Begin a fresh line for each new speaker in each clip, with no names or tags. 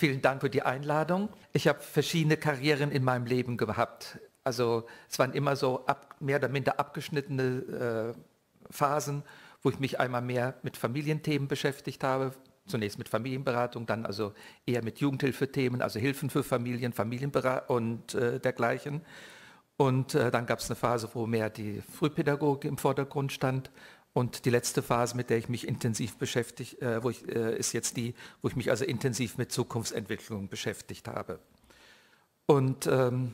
Vielen Dank für die Einladung. Ich habe verschiedene Karrieren in meinem Leben gehabt. Also es waren immer so mehr oder minder abgeschnittene Phasen, wo ich mich einmal mehr mit Familienthemen beschäftigt habe. Zunächst mit Familienberatung, dann also eher mit Jugendhilfethemen, also Hilfen für Familien, Familienberatung und dergleichen. Und dann gab es eine Phase, wo mehr die Frühpädagogik im Vordergrund stand. Und die letzte Phase, mit der ich mich intensiv beschäftigt, ist jetzt die, wo ich mich also intensiv mit Zukunftsentwicklung beschäftigt habe. Und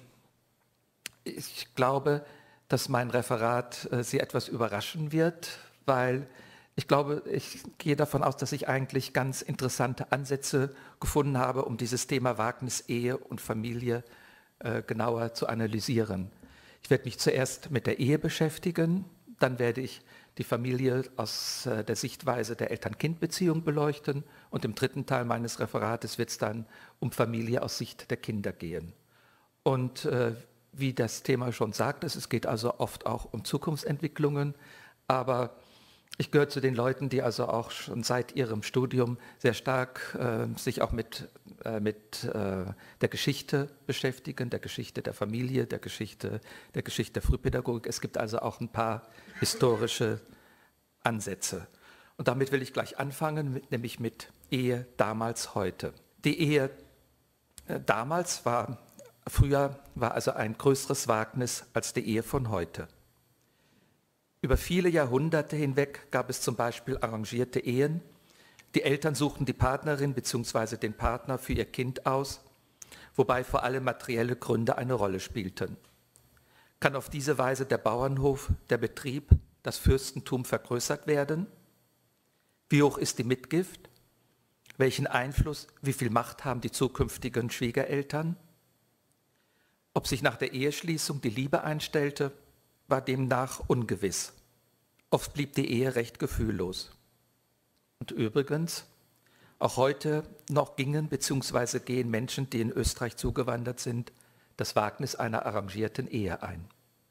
ich glaube, dass mein Referat Sie etwas überraschen wird, weil ich glaube, ich gehe davon aus, dass ich eigentlich ganz interessante Ansätze gefunden habe, um dieses Thema Wagnis, Ehe und Familie genauer zu analysieren. Ich werde mich zuerst mit der Ehe beschäftigen, dann werde ich die Familie aus der Sichtweise der Eltern-Kind-Beziehung beleuchten und im dritten Teil meines Referates wird es dann um Familie aus Sicht der Kinder gehen. Und wie das Thema schon sagt, es geht also oft auch um Zukunftsentwicklungen, aber ich gehöre zu den Leuten, die also auch schon seit ihrem Studium sehr stark sich auch mit der Geschichte beschäftigen, der Geschichte der Familie, der Geschichte der Frühpädagogik. Es gibt also auch ein paar historische Ansätze. Und damit will ich gleich anfangen, nämlich mit Ehe damals, heute. Die Ehe damals früher war also ein größeres Wagnis als die Ehe von heute. Über viele Jahrhunderte hinweg gab es zum Beispiel arrangierte Ehen. Die Eltern suchten die Partnerin bzw. den Partner für ihr Kind aus, wobei vor allem materielle Gründe eine Rolle spielten. Kann auf diese Weise der Bauernhof, der Betrieb, das Fürstentum vergrößert werden? Wie hoch ist die Mitgift? Welchen Einfluss, wie viel Macht haben die zukünftigen Schwiegereltern? Ob sich nach der Eheschließung die Liebe einstellte, war demnach ungewiss. Oft blieb die Ehe recht gefühllos. Und übrigens, auch heute noch gingen bzw. gehen Menschen, die in Österreich zugewandert sind, das Wagnis einer arrangierten Ehe ein.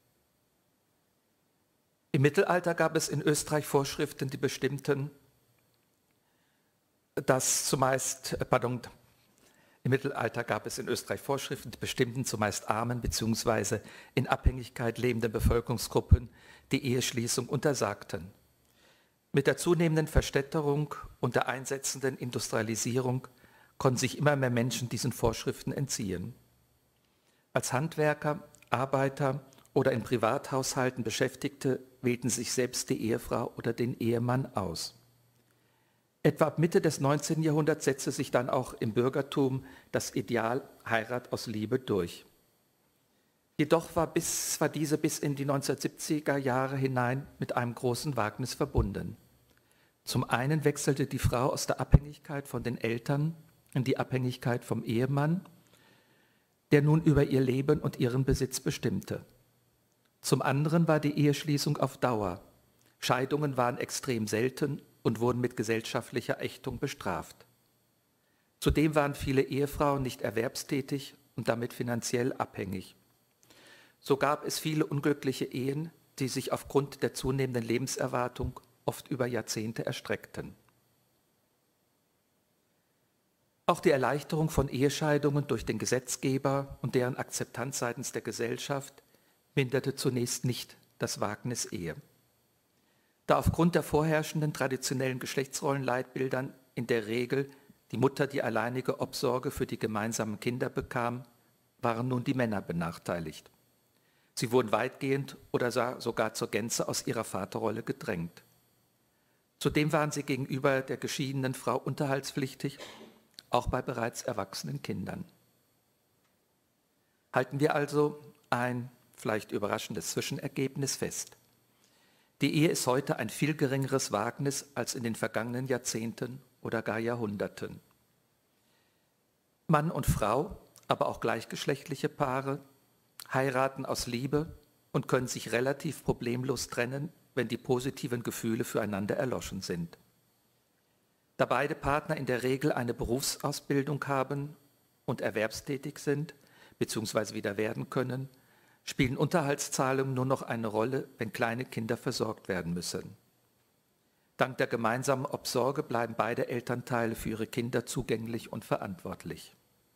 Im Mittelalter gab es in Österreich Vorschriften, die bestimmten, zumeist armen bzw. in Abhängigkeit lebenden Bevölkerungsgruppen die Eheschließung untersagten. Mit der zunehmenden Verstädterung und der einsetzenden Industrialisierung konnten sich immer mehr Menschen diesen Vorschriften entziehen. Als Handwerker, Arbeiter oder in Privathaushalten Beschäftigte wählten sich selbst die Ehefrau oder den Ehemann aus. Etwa ab Mitte des 19. Jahrhunderts setzte sich dann auch im Bürgertum das Ideal Heirat aus Liebe durch. Jedoch war diese bis in die 1970er Jahre hinein mit einem großen Wagnis verbunden. Zum einen wechselte die Frau aus der Abhängigkeit von den Eltern in die Abhängigkeit vom Ehemann, der nun über ihr Leben und ihren Besitz bestimmte. Zum anderen war die Eheschließung auf Dauer. Scheidungen waren extrem selten und wurden mit gesellschaftlicher Ächtung bestraft. Zudem waren viele Ehefrauen nicht erwerbstätig und damit finanziell abhängig. So gab es viele unglückliche Ehen, die sich aufgrund der zunehmenden Lebenserwartung oft über Jahrzehnte erstreckten. Auch die Erleichterung von Ehescheidungen durch den Gesetzgeber und deren Akzeptanz seitens der Gesellschaft minderte zunächst nicht das Wagnis Ehe. Da aufgrund der vorherrschenden traditionellen Geschlechtsrollenleitbildern in der Regel die Mutter die alleinige Obsorge für die gemeinsamen Kinder bekam, waren nun die Männer benachteiligt. Sie wurden weitgehend oder sogar zur Gänze aus ihrer Vaterrolle gedrängt. Zudem waren sie gegenüber der geschiedenen Frau unterhaltspflichtig, auch bei bereits erwachsenen Kindern. Halten wir also ein vielleicht überraschendes Zwischenergebnis fest. Die Ehe ist heute ein viel geringeres Wagnis als in den vergangenen Jahrzehnten oder gar Jahrhunderten. Mann und Frau, aber auch gleichgeschlechtliche Paare, heiraten aus Liebe und können sich relativ problemlos trennen, wenn die positiven Gefühle füreinander erloschen sind. Da beide Partner in der Regel eine Berufsausbildung haben und erwerbstätig sind bzw. wieder werden können, spielen Unterhaltszahlungen nur noch eine Rolle, wenn kleine Kinder versorgt werden müssen. Dank der gemeinsamen Obsorge bleiben beide Elternteile für ihre Kinder zugänglich und verantwortlich.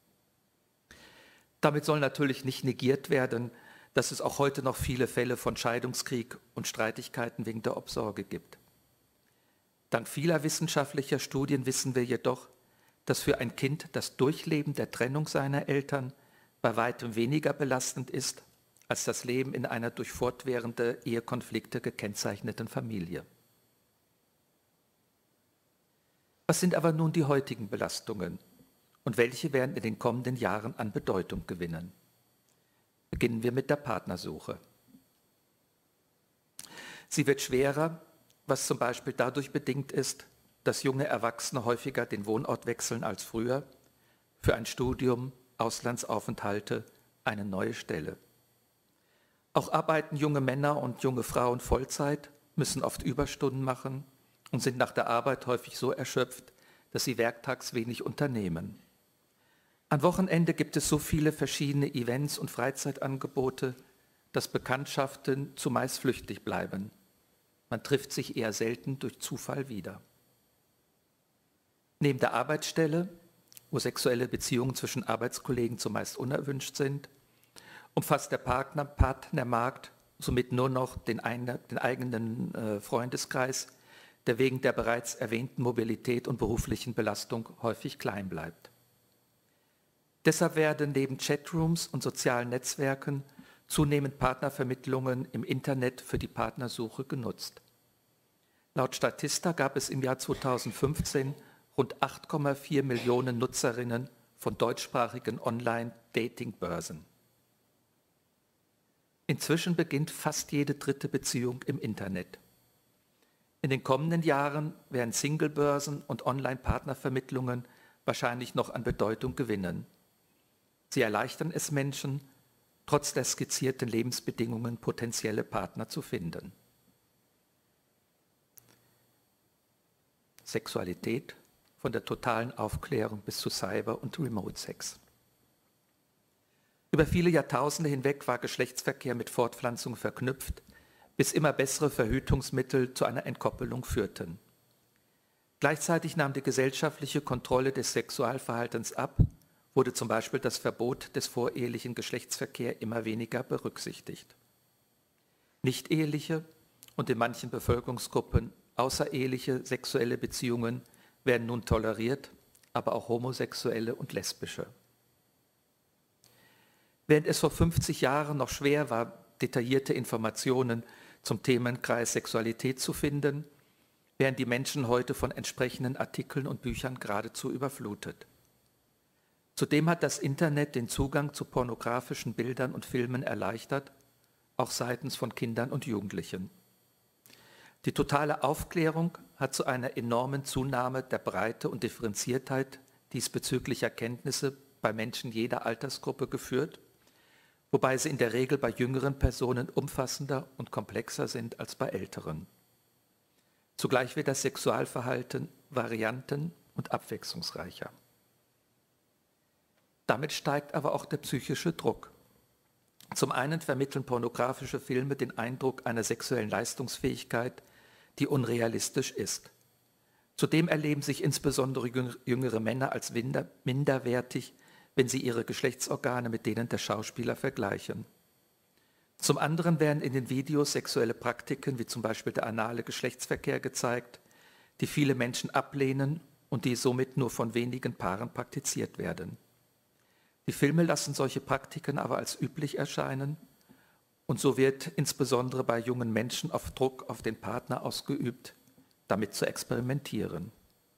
Damit soll natürlich nicht negiert werden, dass es auch heute noch viele Fälle von Scheidungskrieg und Streitigkeiten wegen der Obsorge gibt. Dank vieler wissenschaftlicher Studien wissen wir jedoch, dass für ein Kind das Durchleben der Trennung seiner Eltern bei weitem weniger belastend ist als das Leben in einer durch fortwährende Ehekonflikte gekennzeichneten Familie. Was sind aber nun die heutigen Belastungen und welche werden in den kommenden Jahren an Bedeutung gewinnen? Beginnen wir mit der Partnersuche. Sie wird schwerer, was zum Beispiel dadurch bedingt ist, dass junge Erwachsene häufiger den Wohnort wechseln als früher, für ein Studium, Auslandsaufenthalte, eine neue Stelle. Auch arbeiten junge Männer und junge Frauen Vollzeit, müssen oft Überstunden machen und sind nach der Arbeit häufig so erschöpft, dass sie werktags wenig unternehmen. Am Wochenende gibt es so viele verschiedene Events und Freizeitangebote, dass Bekanntschaften zumeist flüchtig bleiben. Man trifft sich eher selten durch Zufall wieder. Neben der Arbeitsstelle, wo sexuelle Beziehungen zwischen Arbeitskollegen zumeist unerwünscht sind, umfasst der Partnermarkt somit nur noch den eigenen Freundeskreis, der wegen der bereits erwähnten Mobilität und beruflichen Belastung häufig klein bleibt. Deshalb werden neben Chatrooms und sozialen Netzwerken zunehmend Partnervermittlungen im Internet für die Partnersuche genutzt. Laut Statista gab es im Jahr 2015 rund 8,4 Millionen Nutzerinnen von deutschsprachigen Online-Dating-Börsen. Inzwischen beginnt fast jede dritte Beziehung im Internet. In den kommenden Jahren werden Singlebörsen und Online-Partnervermittlungen wahrscheinlich noch an Bedeutung gewinnen. Sie erleichtern es Menschen, trotz der skizzierten Lebensbedingungen potenzielle Partner zu finden. Sexualität, von der totalen Aufklärung bis zu Cyber- und Remote-Sex. Über viele Jahrtausende hinweg war Geschlechtsverkehr mit Fortpflanzung verknüpft, bis immer bessere Verhütungsmittel zu einer Entkoppelung führten. Gleichzeitig nahm die gesellschaftliche Kontrolle des Sexualverhaltens ab, wurde zum Beispiel das Verbot des vorehelichen Geschlechtsverkehrs immer weniger berücksichtigt. Nichteheliche und in manchen Bevölkerungsgruppen außereheliche sexuelle Beziehungen werden nun toleriert, aber auch homosexuelle und lesbische. Während es vor 50 Jahren noch schwer war, detaillierte Informationen zum Themenkreis Sexualität zu finden, werden die Menschen heute von entsprechenden Artikeln und Büchern geradezu überflutet. Zudem hat das Internet den Zugang zu pornografischen Bildern und Filmen erleichtert, auch seitens von Kindern und Jugendlichen. Die totale Aufklärung hat zu einer enormen Zunahme der Breite und Differenziertheit diesbezüglicher Kenntnisse bei Menschen jeder Altersgruppe geführt, wobei sie in der Regel bei jüngeren Personen umfassender und komplexer sind als bei älteren. Zugleich wird das Sexualverhalten varianten- und abwechslungsreicher. Damit steigt aber auch der psychische Druck. Zum einen vermitteln pornografische Filme den Eindruck einer sexuellen Leistungsfähigkeit, die unrealistisch ist. Zudem erleben sich insbesondere jüngere Männer als minderwertig, wenn sie ihre Geschlechtsorgane mit denen der Schauspieler vergleichen. Zum anderen werden in den Videos sexuelle Praktiken wie zum Beispiel der anale Geschlechtsverkehr gezeigt, die viele Menschen ablehnen und die somit nur von wenigen Paaren praktiziert werden. Die Filme lassen solche Praktiken aber als üblich erscheinen und so wird insbesondere bei jungen Menschen oft Druck auf den Partner ausgeübt, damit zu experimentieren.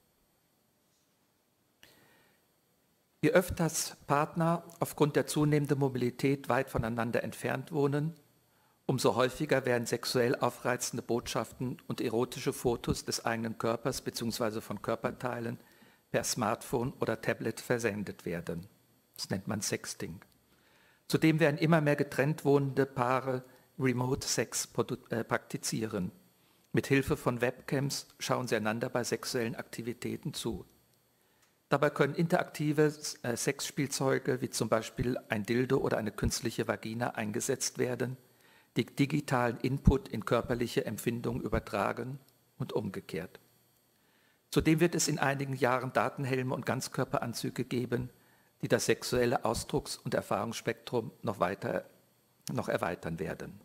Je öfter Partner aufgrund der zunehmenden Mobilität weit voneinander entfernt wohnen, umso häufiger werden sexuell aufreizende Botschaften und erotische Fotos des eigenen Körpers bzw. von Körperteilen per Smartphone oder Tablet versendet werden. Das nennt man Sexting. Zudem werden immer mehr getrennt wohnende Paare Remote-Sex praktizieren. Mit Hilfe von Webcams schauen sie einander bei sexuellen Aktivitäten zu. Dabei können interaktive Sexspielzeuge wie zum Beispiel ein Dildo oder eine künstliche Vagina eingesetzt werden, die digitalen Input in körperliche Empfindungen übertragen und umgekehrt. Zudem wird es in einigen Jahren Datenhelme und Ganzkörperanzüge geben, die das sexuelle Ausdrucks- und Erfahrungsspektrum noch erweitern werden.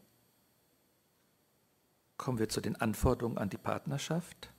Kommen wir zu den Anforderungen an die Partnerschaft.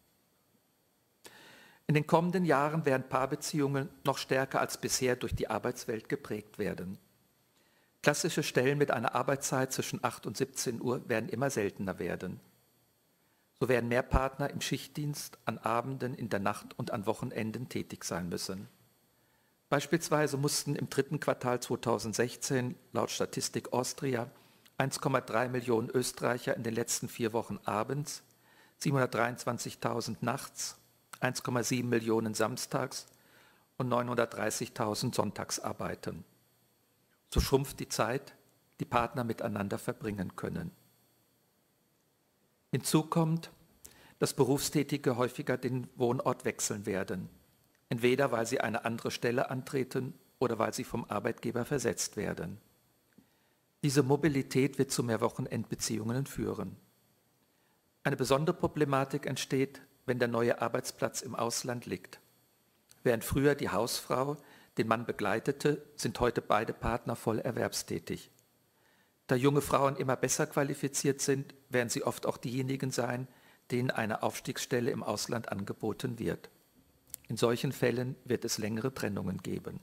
In den kommenden Jahren werden Paarbeziehungen noch stärker als bisher durch die Arbeitswelt geprägt werden. Klassische Stellen mit einer Arbeitszeit zwischen 8 und 17 Uhr werden immer seltener werden. So werden mehr Partner im Schichtdienst, an Abenden, in der Nacht und an Wochenenden tätig sein müssen. Beispielsweise mussten im dritten Quartal 2016 laut Statistik Austria 1,3 Millionen Österreicher in den letzten 4 Wochen abends, 723.000 nachts, 1,7 Millionen samstags und 930.000 sonntags arbeiten. So schrumpft die Zeit, die Partner miteinander verbringen können. Hinzu kommt, dass Berufstätige häufiger den Wohnort wechseln werden, entweder weil sie eine andere Stelle antreten oder weil sie vom Arbeitgeber versetzt werden. Diese Mobilität wird zu mehr Wochenendbeziehungen führen. Eine besondere Problematik entsteht, wenn der neue Arbeitsplatz im Ausland liegt. Während früher die Hausfrau den Mann begleitete, sind heute beide Partner voll erwerbstätig. Da junge Frauen immer besser qualifiziert sind, werden sie oft auch diejenigen sein, denen eine Aufstiegsstelle im Ausland angeboten wird. In solchen Fällen wird es längere Trennungen geben.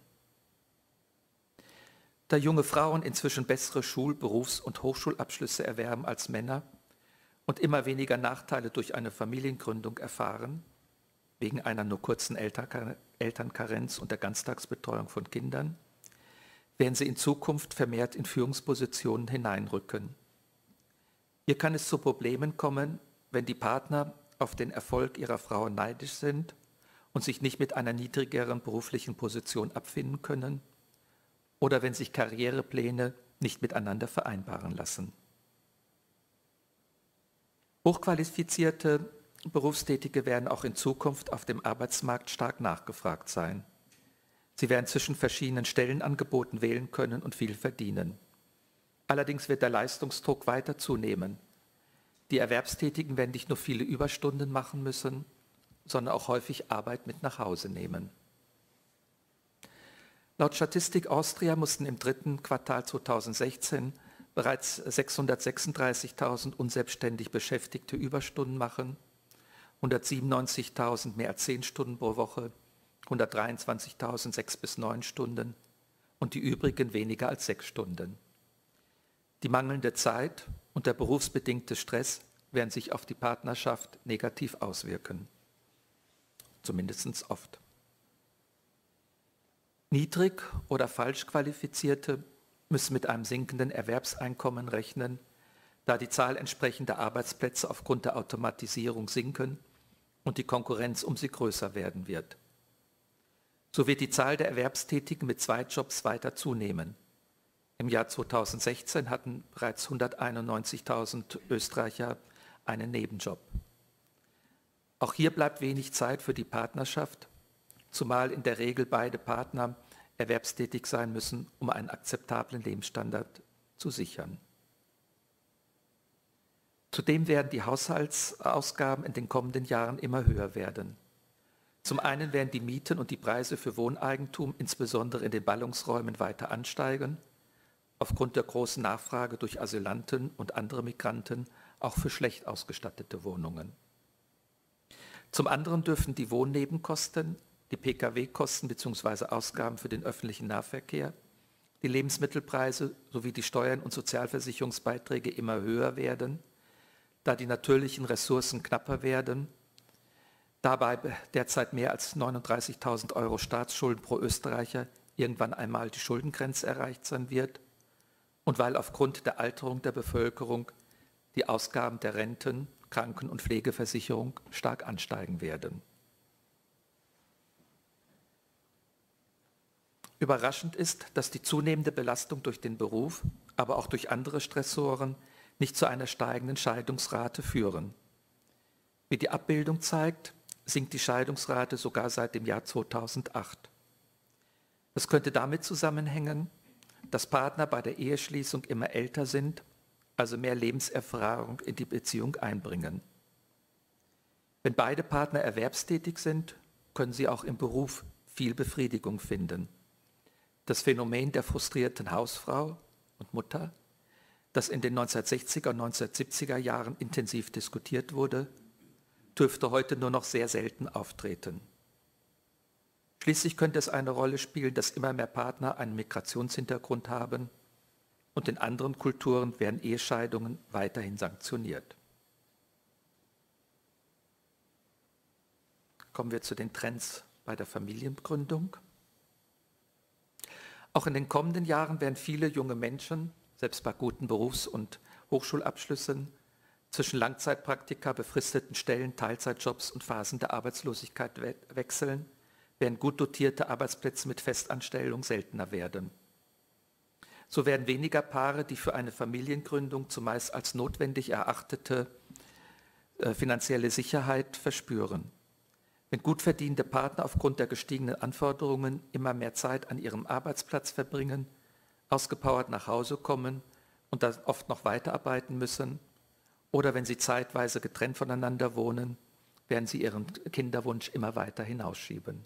Da junge Frauen inzwischen bessere Schul-, Berufs- und Hochschulabschlüsse erwerben als Männer und immer weniger Nachteile durch eine Familiengründung erfahren, wegen einer nur kurzen Elternkarenz und der Ganztagsbetreuung von Kindern, werden sie in Zukunft vermehrt in Führungspositionen hineinrücken. Hier kann es zu Problemen kommen, wenn die Partner auf den Erfolg ihrer Frau neidisch sind und sich nicht mit einer niedrigeren beruflichen Position abfinden können oder wenn sich Karrierepläne nicht miteinander vereinbaren lassen. Hochqualifizierte Berufstätige werden auch in Zukunft auf dem Arbeitsmarkt stark nachgefragt sein. Sie werden zwischen verschiedenen Stellenangeboten wählen können und viel verdienen. Allerdings wird der Leistungsdruck weiter zunehmen. Die Erwerbstätigen werden nicht nur viele Überstunden machen müssen, sondern auch häufig Arbeit mit nach Hause nehmen. Laut Statistik Austria mussten im dritten Quartal 2016 bereits 636.000 unselbstständig Beschäftigte Überstunden machen, 197.000 mehr als 10 Stunden pro Woche, 123.000 6 bis 9 Stunden und die übrigen weniger als 6 Stunden. Die mangelnde Zeit und der berufsbedingte Stress werden sich auf die Partnerschaft negativ auswirken. Zumindest oft. Niedrig- oder falsch Qualifizierte müssen mit einem sinkenden Erwerbseinkommen rechnen, da die Zahl entsprechender Arbeitsplätze aufgrund der Automatisierung sinken und die Konkurrenz um sie größer werden wird. So wird die Zahl der Erwerbstätigen mit Zweitjobs weiter zunehmen. Im Jahr 2016 hatten bereits 191.000 Österreicher einen Nebenjob. Auch hier bleibt wenig Zeit für die Partnerschaft, zumal in der Regel beide Partner erwerbstätig sein müssen, um einen akzeptablen Lebensstandard zu sichern. Zudem werden die Haushaltsausgaben in den kommenden Jahren immer höher werden. Zum einen werden die Mieten und die Preise für Wohneigentum, insbesondere in den Ballungsräumen, weiter ansteigen, aufgrund der großen Nachfrage durch Asylanten und andere Migranten auch für schlecht ausgestattete Wohnungen. Zum anderen dürfen die Wohnnebenkosten, die Pkw-Kosten bzw. Ausgaben für den öffentlichen Nahverkehr, die Lebensmittelpreise sowie die Steuern und Sozialversicherungsbeiträge immer höher werden, da die natürlichen Ressourcen knapper werden, dabei derzeit mehr als 39.000 Euro Staatsschulden pro Österreicher irgendwann einmal die Schuldengrenze erreicht sein wird und weil aufgrund der Alterung der Bevölkerung die Ausgaben der Renten, Kranken- und Pflegeversicherung stark ansteigen werden. Überraschend ist, dass die zunehmende Belastung durch den Beruf, aber auch durch andere Stressoren nicht zu einer steigenden Scheidungsrate führen. Wie die Abbildung zeigt, sinkt die Scheidungsrate sogar seit dem Jahr 2008. Das könnte damit zusammenhängen, dass Partner bei der Eheschließung immer älter sind, also mehr Lebenserfahrung in die Beziehung einbringen. Wenn beide Partner erwerbstätig sind, können sie auch im Beruf viel Befriedigung finden. Das Phänomen der frustrierten Hausfrau und Mutter, das in den 1960er und 1970er Jahren intensiv diskutiert wurde, dürfte heute nur noch sehr selten auftreten. Schließlich könnte es eine Rolle spielen, dass immer mehr Partner einen Migrationshintergrund haben und in anderen Kulturen werden Ehescheidungen weiterhin sanktioniert. Kommen wir zu den Trends bei der Familiengründung. Auch in den kommenden Jahren werden viele junge Menschen, selbst bei guten Berufs- und Hochschulabschlüssen, zwischen Langzeitpraktika, befristeten Stellen, Teilzeitjobs und Phasen der Arbeitslosigkeit wechseln, während gut dotierte Arbeitsplätze mit Festanstellung seltener werden. So werden weniger Paare, die für eine Familiengründung zumeist als notwendig erachtete finanzielle Sicherheit verspüren. Wenn gut verdienende Partner aufgrund der gestiegenen Anforderungen immer mehr Zeit an ihrem Arbeitsplatz verbringen, ausgepowert nach Hause kommen und dann oft noch weiterarbeiten müssen, oder wenn sie zeitweise getrennt voneinander wohnen, werden sie ihren Kinderwunsch immer weiter hinausschieben.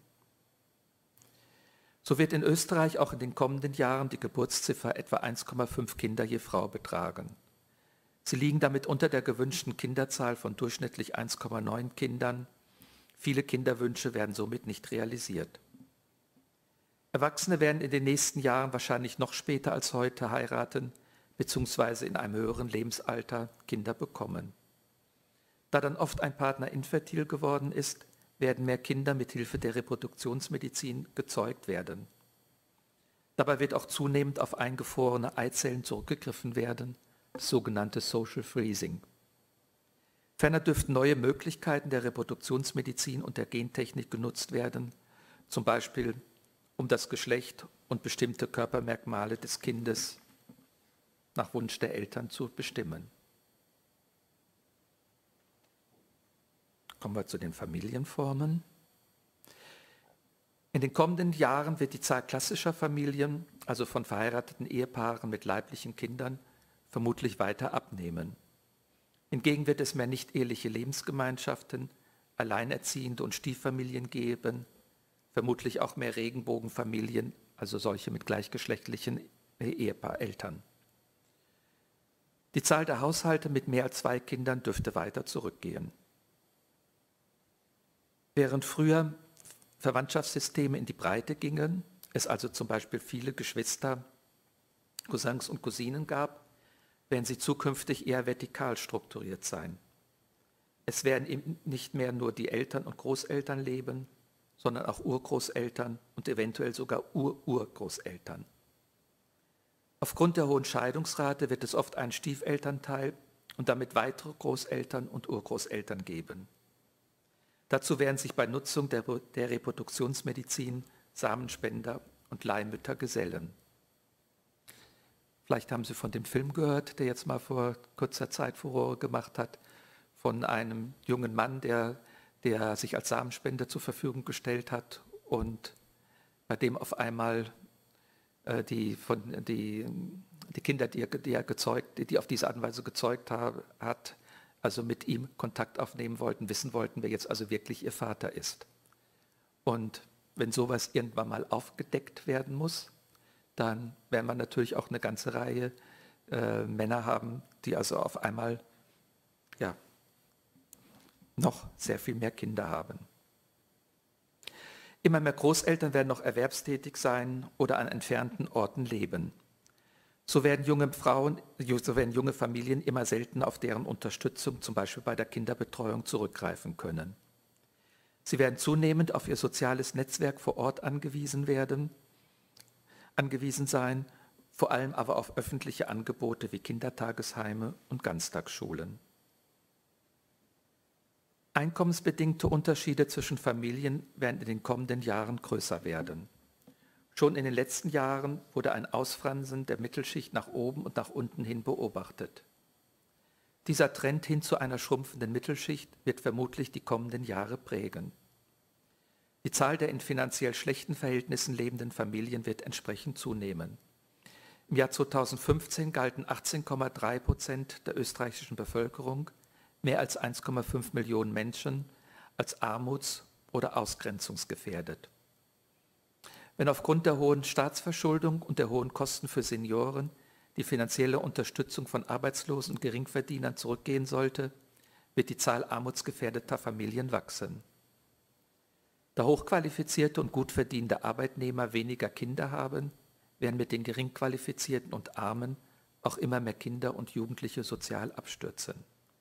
So wird in Österreich auch in den kommenden Jahren die Geburtsziffer etwa 1,5 Kinder je Frau betragen. Sie liegen damit unter der gewünschten Kinderzahl von durchschnittlich 1,9 Kindern. Viele Kinderwünsche werden somit nicht realisiert. Erwachsene werden in den nächsten Jahren wahrscheinlich noch später als heute heiraten bzw. in einem höheren Lebensalter Kinder bekommen. Da dann oft ein Partner infertil geworden ist, werden mehr Kinder mit Hilfe der Reproduktionsmedizin gezeugt werden. Dabei wird auch zunehmend auf eingefrorene Eizellen zurückgegriffen werden, das sogenannte Social Freezing. Ferner dürften neue Möglichkeiten der Reproduktionsmedizin und der Gentechnik genutzt werden, zum Beispiel um das Geschlecht und bestimmte Körpermerkmale des Kindes nach Wunsch der Eltern zu bestimmen. Kommen wir zu den Familienformen. In den kommenden Jahren wird die Zahl klassischer Familien, also von verheirateten Ehepaaren mit leiblichen Kindern, vermutlich weiter abnehmen. Hingegen wird es mehr nicht-eheliche Lebensgemeinschaften, Alleinerziehende und Stieffamilien geben, vermutlich auch mehr Regenbogenfamilien, also solche mit gleichgeschlechtlichen Eltern. Die Zahl der Haushalte mit mehr als 2 Kindern dürfte weiter zurückgehen. Während früher Verwandtschaftssysteme in die Breite gingen, es also zum Beispiel viele Geschwister, Cousins und Cousinen gab, werden sie zukünftig eher vertikal strukturiert sein. Es werden eben nicht mehr nur die Eltern und Großeltern leben, sondern auch Urgroßeltern und eventuell sogar Ururgroßeltern. Aufgrund der hohen Scheidungsrate wird es oft einen Stiefelternteil und damit weitere Großeltern und Urgroßeltern geben. Dazu werden sich bei Nutzung der Reproduktionsmedizin Samenspender und Leihmütter gesellen. Vielleicht haben Sie von dem Film gehört, der jetzt mal vor kurzer Zeit Furore gemacht hat, von einem jungen Mann, der sich als Samenspender zur Verfügung gestellt hat und bei dem auf einmal die Kinder, die auf diese Art und Weise gezeugt hat, also mit ihm Kontakt aufnehmen wollten, wissen wollten, wer jetzt also wirklich ihr Vater ist. Und wenn sowas irgendwann mal aufgedeckt werden muss, dann werden wir natürlich auch eine ganze Reihe Männer haben, die also auf einmal noch sehr viel mehr Kinder haben. Immer mehr Großeltern werden noch erwerbstätig sein oder an entfernten Orten leben. So werden junge Familien immer seltener auf deren Unterstützung, zum Beispiel bei der Kinderbetreuung, zurückgreifen können. Sie werden zunehmend auf ihr soziales Netzwerk vor Ort angewiesen sein, vor allem aber auf öffentliche Angebote wie Kindertagesheime und Ganztagsschulen. Einkommensbedingte Unterschiede zwischen Familien werden in den kommenden Jahren größer werden. Schon in den letzten Jahren wurde ein Ausfransen der Mittelschicht nach oben und nach unten hin beobachtet. Dieser Trend hin zu einer schrumpfenden Mittelschicht wird vermutlich die kommenden Jahre prägen. Die Zahl der in finanziell schlechten Verhältnissen lebenden Familien wird entsprechend zunehmen. Im Jahr 2015 galten 18,3% der österreichischen Bevölkerung, mehr als 1,5 Millionen Menschen, als armuts- oder ausgrenzungsgefährdet. Wenn aufgrund der hohen Staatsverschuldung und der hohen Kosten für Senioren die finanzielle Unterstützung von Arbeitslosen und Geringverdienern zurückgehen sollte, wird die Zahl armutsgefährdeter Familien wachsen. Da hochqualifizierte und gut verdienende Arbeitnehmer weniger Kinder haben, werden mit den Geringqualifizierten und Armen auch immer mehr Kinder und Jugendliche sozial abstürzen.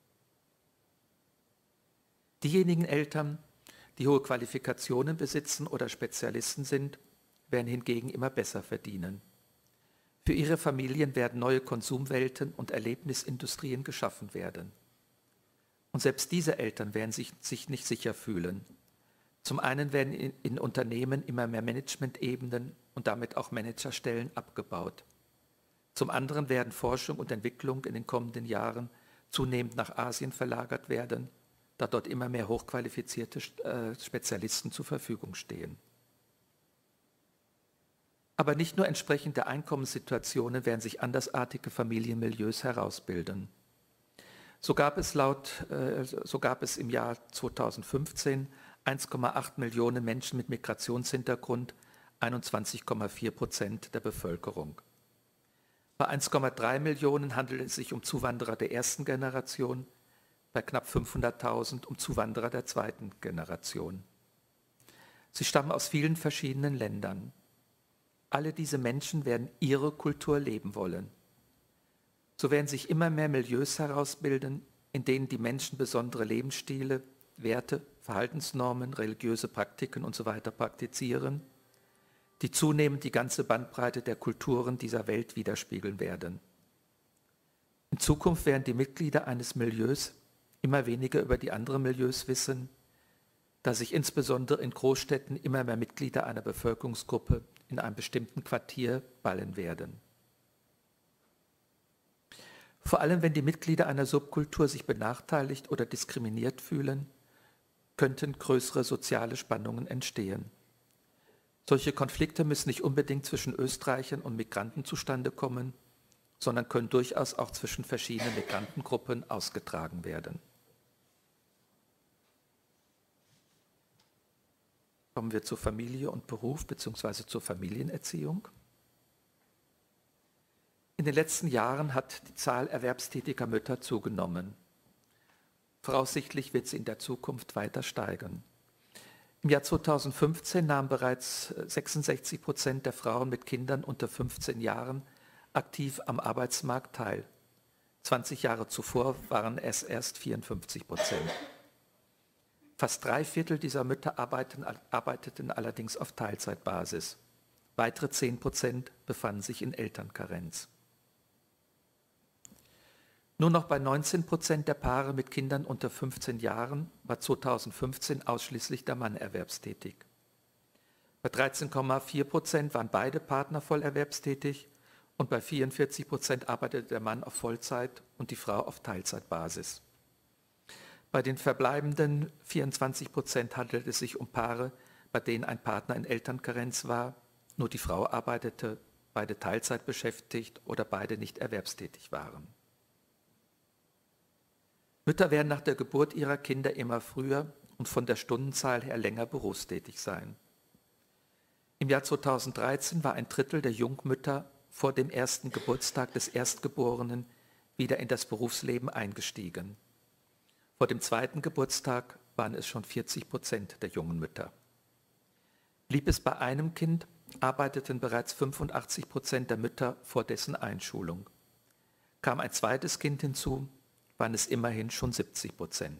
Diejenigen Eltern, die hohe Qualifikationen besitzen oder Spezialisten sind, werden hingegen immer besser verdienen. Für ihre Familien werden neue Konsumwelten und Erlebnisindustrien geschaffen werden. Und selbst diese Eltern werden sich nicht sicher fühlen. Zum einen werden in Unternehmen immer mehr Management-Ebenen und damit auch Managerstellen abgebaut. Zum anderen werden Forschung und Entwicklung in den kommenden Jahren zunehmend nach Asien verlagert werden, da dort immer mehr hochqualifizierte Spezialisten zur Verfügung stehen. Aber nicht nur entsprechend der Einkommenssituationen werden sich andersartige Familienmilieus herausbilden. So gab es im Jahr 2015 1,8 Millionen Menschen mit Migrationshintergrund, 21,4% der Bevölkerung. Bei 1,3 Millionen handelt es sich um Zuwanderer der ersten Generation, bei knapp 500.000 um Zuwanderer der zweiten Generation. Sie stammen aus vielen verschiedenen Ländern. Alle diese Menschen werden ihre Kultur leben wollen. So werden sich immer mehr Milieus herausbilden, in denen die Menschen besondere Lebensstile, Werte, Verhaltensnormen, religiöse Praktiken usw. praktizieren, die zunehmend die ganze Bandbreite der Kulturen dieser Welt widerspiegeln werden. In Zukunft werden die Mitglieder eines Milieus immer weniger über die anderen Milieus wissen, da sich insbesondere in Großstädten immer mehr Mitglieder einer Bevölkerungsgruppe in einem bestimmten Quartier ballen werden. Vor allem, wenn die Mitglieder einer Subkultur sich benachteiligt oder diskriminiert fühlen, könnten größere soziale Spannungen entstehen. Solche Konflikte müssen nicht unbedingt zwischen Österreichern und Migranten zustande kommen, sondern können durchaus auch zwischen verschiedenen Migrantengruppen ausgetragen werden. Kommen wir zur Familie und Beruf bzw. zur Familienerziehung. In den letzten Jahren hat die Zahl erwerbstätiger Mütter zugenommen. Voraussichtlich wird sie in der Zukunft weiter steigen. Im Jahr 2015 nahmen bereits 66% der Frauen mit Kindern unter 15 Jahren aktiv am Arbeitsmarkt teil. 20 Jahre zuvor waren es erst 54%. Fast 3/4 dieser Mütter arbeiteten allerdings auf Teilzeitbasis. Weitere 10% befanden sich in Elternkarenz. Nur noch bei 19% der Paare mit Kindern unter 15 Jahren war 2015 ausschließlich der Mann erwerbstätig. Bei 13,4% waren beide Partner voll erwerbstätig und bei 44% arbeitete der Mann auf Vollzeit und die Frau auf Teilzeitbasis. Bei den verbleibenden 24% handelt es sich um Paare, bei denen ein Partner in Elternkarenz war, nur die Frau arbeitete, beide Teilzeit beschäftigt oder beide nicht erwerbstätig waren. Mütter werden nach der Geburt ihrer Kinder immer früher und von der Stundenzahl her länger berufstätig sein. Im Jahr 2013 war 1/3 der Jungmütter vor dem ersten Geburtstag des Erstgeborenen wieder in das Berufsleben eingestiegen. Vor dem zweiten Geburtstag waren es schon 40% der jungen Mütter. Blieb es bei einem Kind, arbeiteten bereits 85% der Mütter vor dessen Einschulung. Kam ein zweites Kind hinzu, waren es immerhin schon 70%.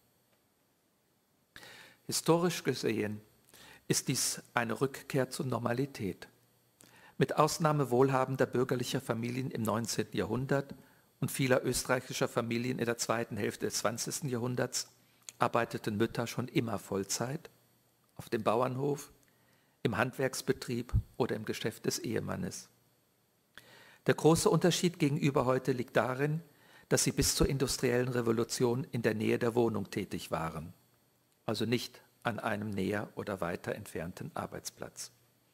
Historisch gesehen ist dies eine Rückkehr zur Normalität. Mit Ausnahme wohlhabender bürgerlicher Familien im 19. Jahrhundert und vieler österreichischer Familien in der zweiten Hälfte des 20. Jahrhunderts arbeiteten Mütter schon immer Vollzeit, auf dem Bauernhof, im Handwerksbetrieb oder im Geschäft des Ehemannes. Der große Unterschied gegenüber heute liegt darin, dass sie bis zur industriellen Revolution in der Nähe der Wohnung tätig waren, also nicht an einem näher oder weiter entfernten Arbeitsplatz.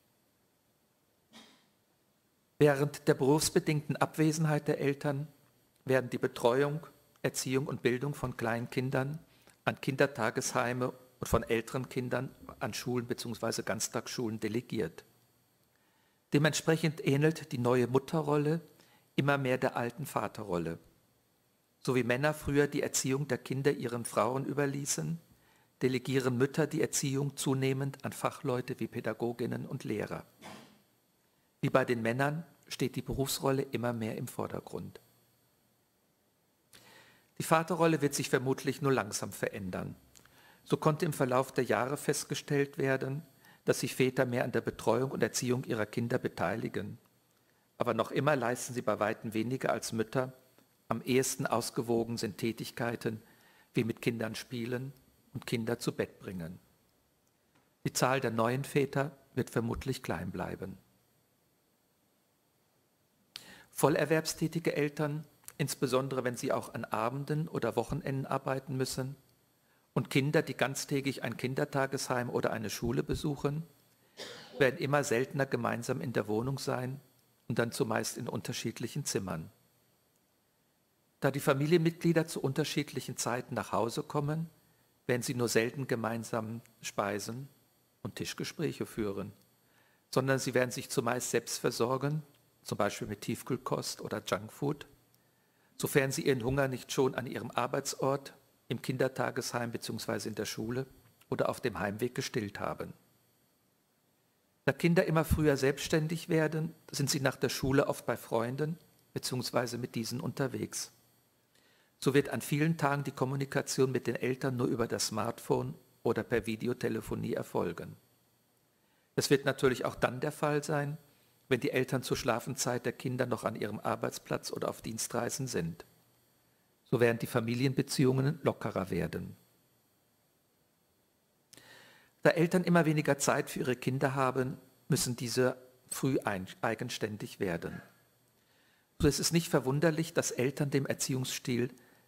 Während der berufsbedingten Abwesenheit der Eltern werden die Betreuung, Erziehung und Bildung von kleinen Kindern an Kindertagesheime und von älteren Kindern an Schulen bzw. Ganztagsschulen delegiert. Dementsprechend ähnelt die neue Mutterrolle immer mehr der alten Vaterrolle. So wie Männer früher die Erziehung der Kinder ihren Frauen überließen, delegieren Mütter die Erziehung zunehmend an Fachleute wie Pädagoginnen und Lehrer. Wie bei den Männern steht die Berufsrolle immer mehr im Vordergrund. Die Vaterrolle wird sich vermutlich nur langsam verändern. So konnte im Verlauf der Jahre festgestellt werden, dass sich Väter mehr an der Betreuung und Erziehung ihrer Kinder beteiligen. Aber noch immer leisten sie bei weitem weniger als Mütter. Am ehesten ausgewogen sind Tätigkeiten wie mit Kindern spielen und Kinder zu Bett bringen. Die Zahl der neuen Väter wird vermutlich klein bleiben. Vollerwerbstätige Eltern, insbesondere wenn sie auch an Abenden oder Wochenenden arbeiten müssen, und Kinder, die ganztägig ein Kindertagesheim oder eine Schule besuchen, werden immer seltener gemeinsam in der Wohnung sein und dann zumeist in unterschiedlichen Zimmern. Da die Familienmitglieder zu unterschiedlichen Zeiten nach Hause kommen, werden sie nur selten gemeinsam speisen und Tischgespräche führen, sondern sie werden sich zumeist selbst versorgen, zum Beispiel mit Tiefkühlkost oder Junkfood, sofern sie ihren Hunger nicht schon an ihrem Arbeitsort, im Kindertagesheim bzw. in der Schule oder auf dem Heimweg gestillt haben. Da Kinder immer früher selbstständig werden, sind sie nach der Schule oft bei Freunden bzw. mit diesen unterwegs. So wird an vielen Tagen die Kommunikation mit den Eltern nur über das Smartphone oder per Videotelefonie erfolgen. Das wird natürlich auch dann der Fall sein, wenn die Eltern zur Schlafenszeit der Kinder noch an ihrem Arbeitsplatz oder auf Dienstreisen sind. So werden die Familienbeziehungen lockerer werden. Da Eltern immer weniger Zeit für ihre Kinder haben, müssen diese früh eigenständig werden. So ist es nicht verwunderlich, dass Eltern dem Erziehungsziel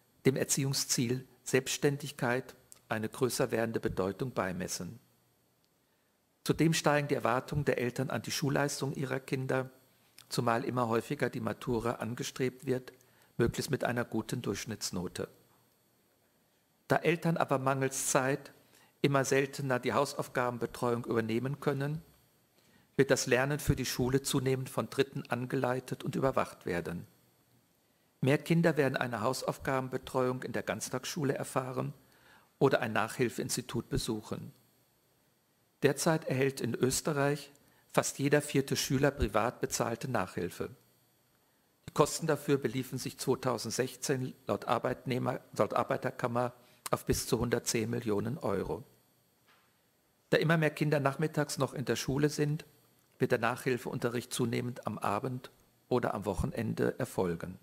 Selbstständigkeit eine größer werdende Bedeutung beimessen. Zudem steigen die Erwartungen der Eltern an die Schulleistung ihrer Kinder, zumal immer häufiger die Matura angestrebt wird, möglichst mit einer guten Durchschnittsnote. Da Eltern aber mangels Zeit immer seltener die Hausaufgabenbetreuung übernehmen können, wird das Lernen für die Schule zunehmend von Dritten angeleitet und überwacht werden. Mehr Kinder werden eine Hausaufgabenbetreuung in der Ganztagsschule erfahren oder ein Nachhilfeinstitut besuchen. Derzeit erhält in Österreich fast jeder 4. Schüler privat bezahlte Nachhilfe. Die Kosten dafür beliefen sich 2016 laut Arbeiterkammer auf bis zu 110 Millionen Euro. Da immer mehr Kinder nachmittags noch in der Schule sind, wird der Nachhilfeunterricht zunehmend am Abend oder am Wochenende erfolgen.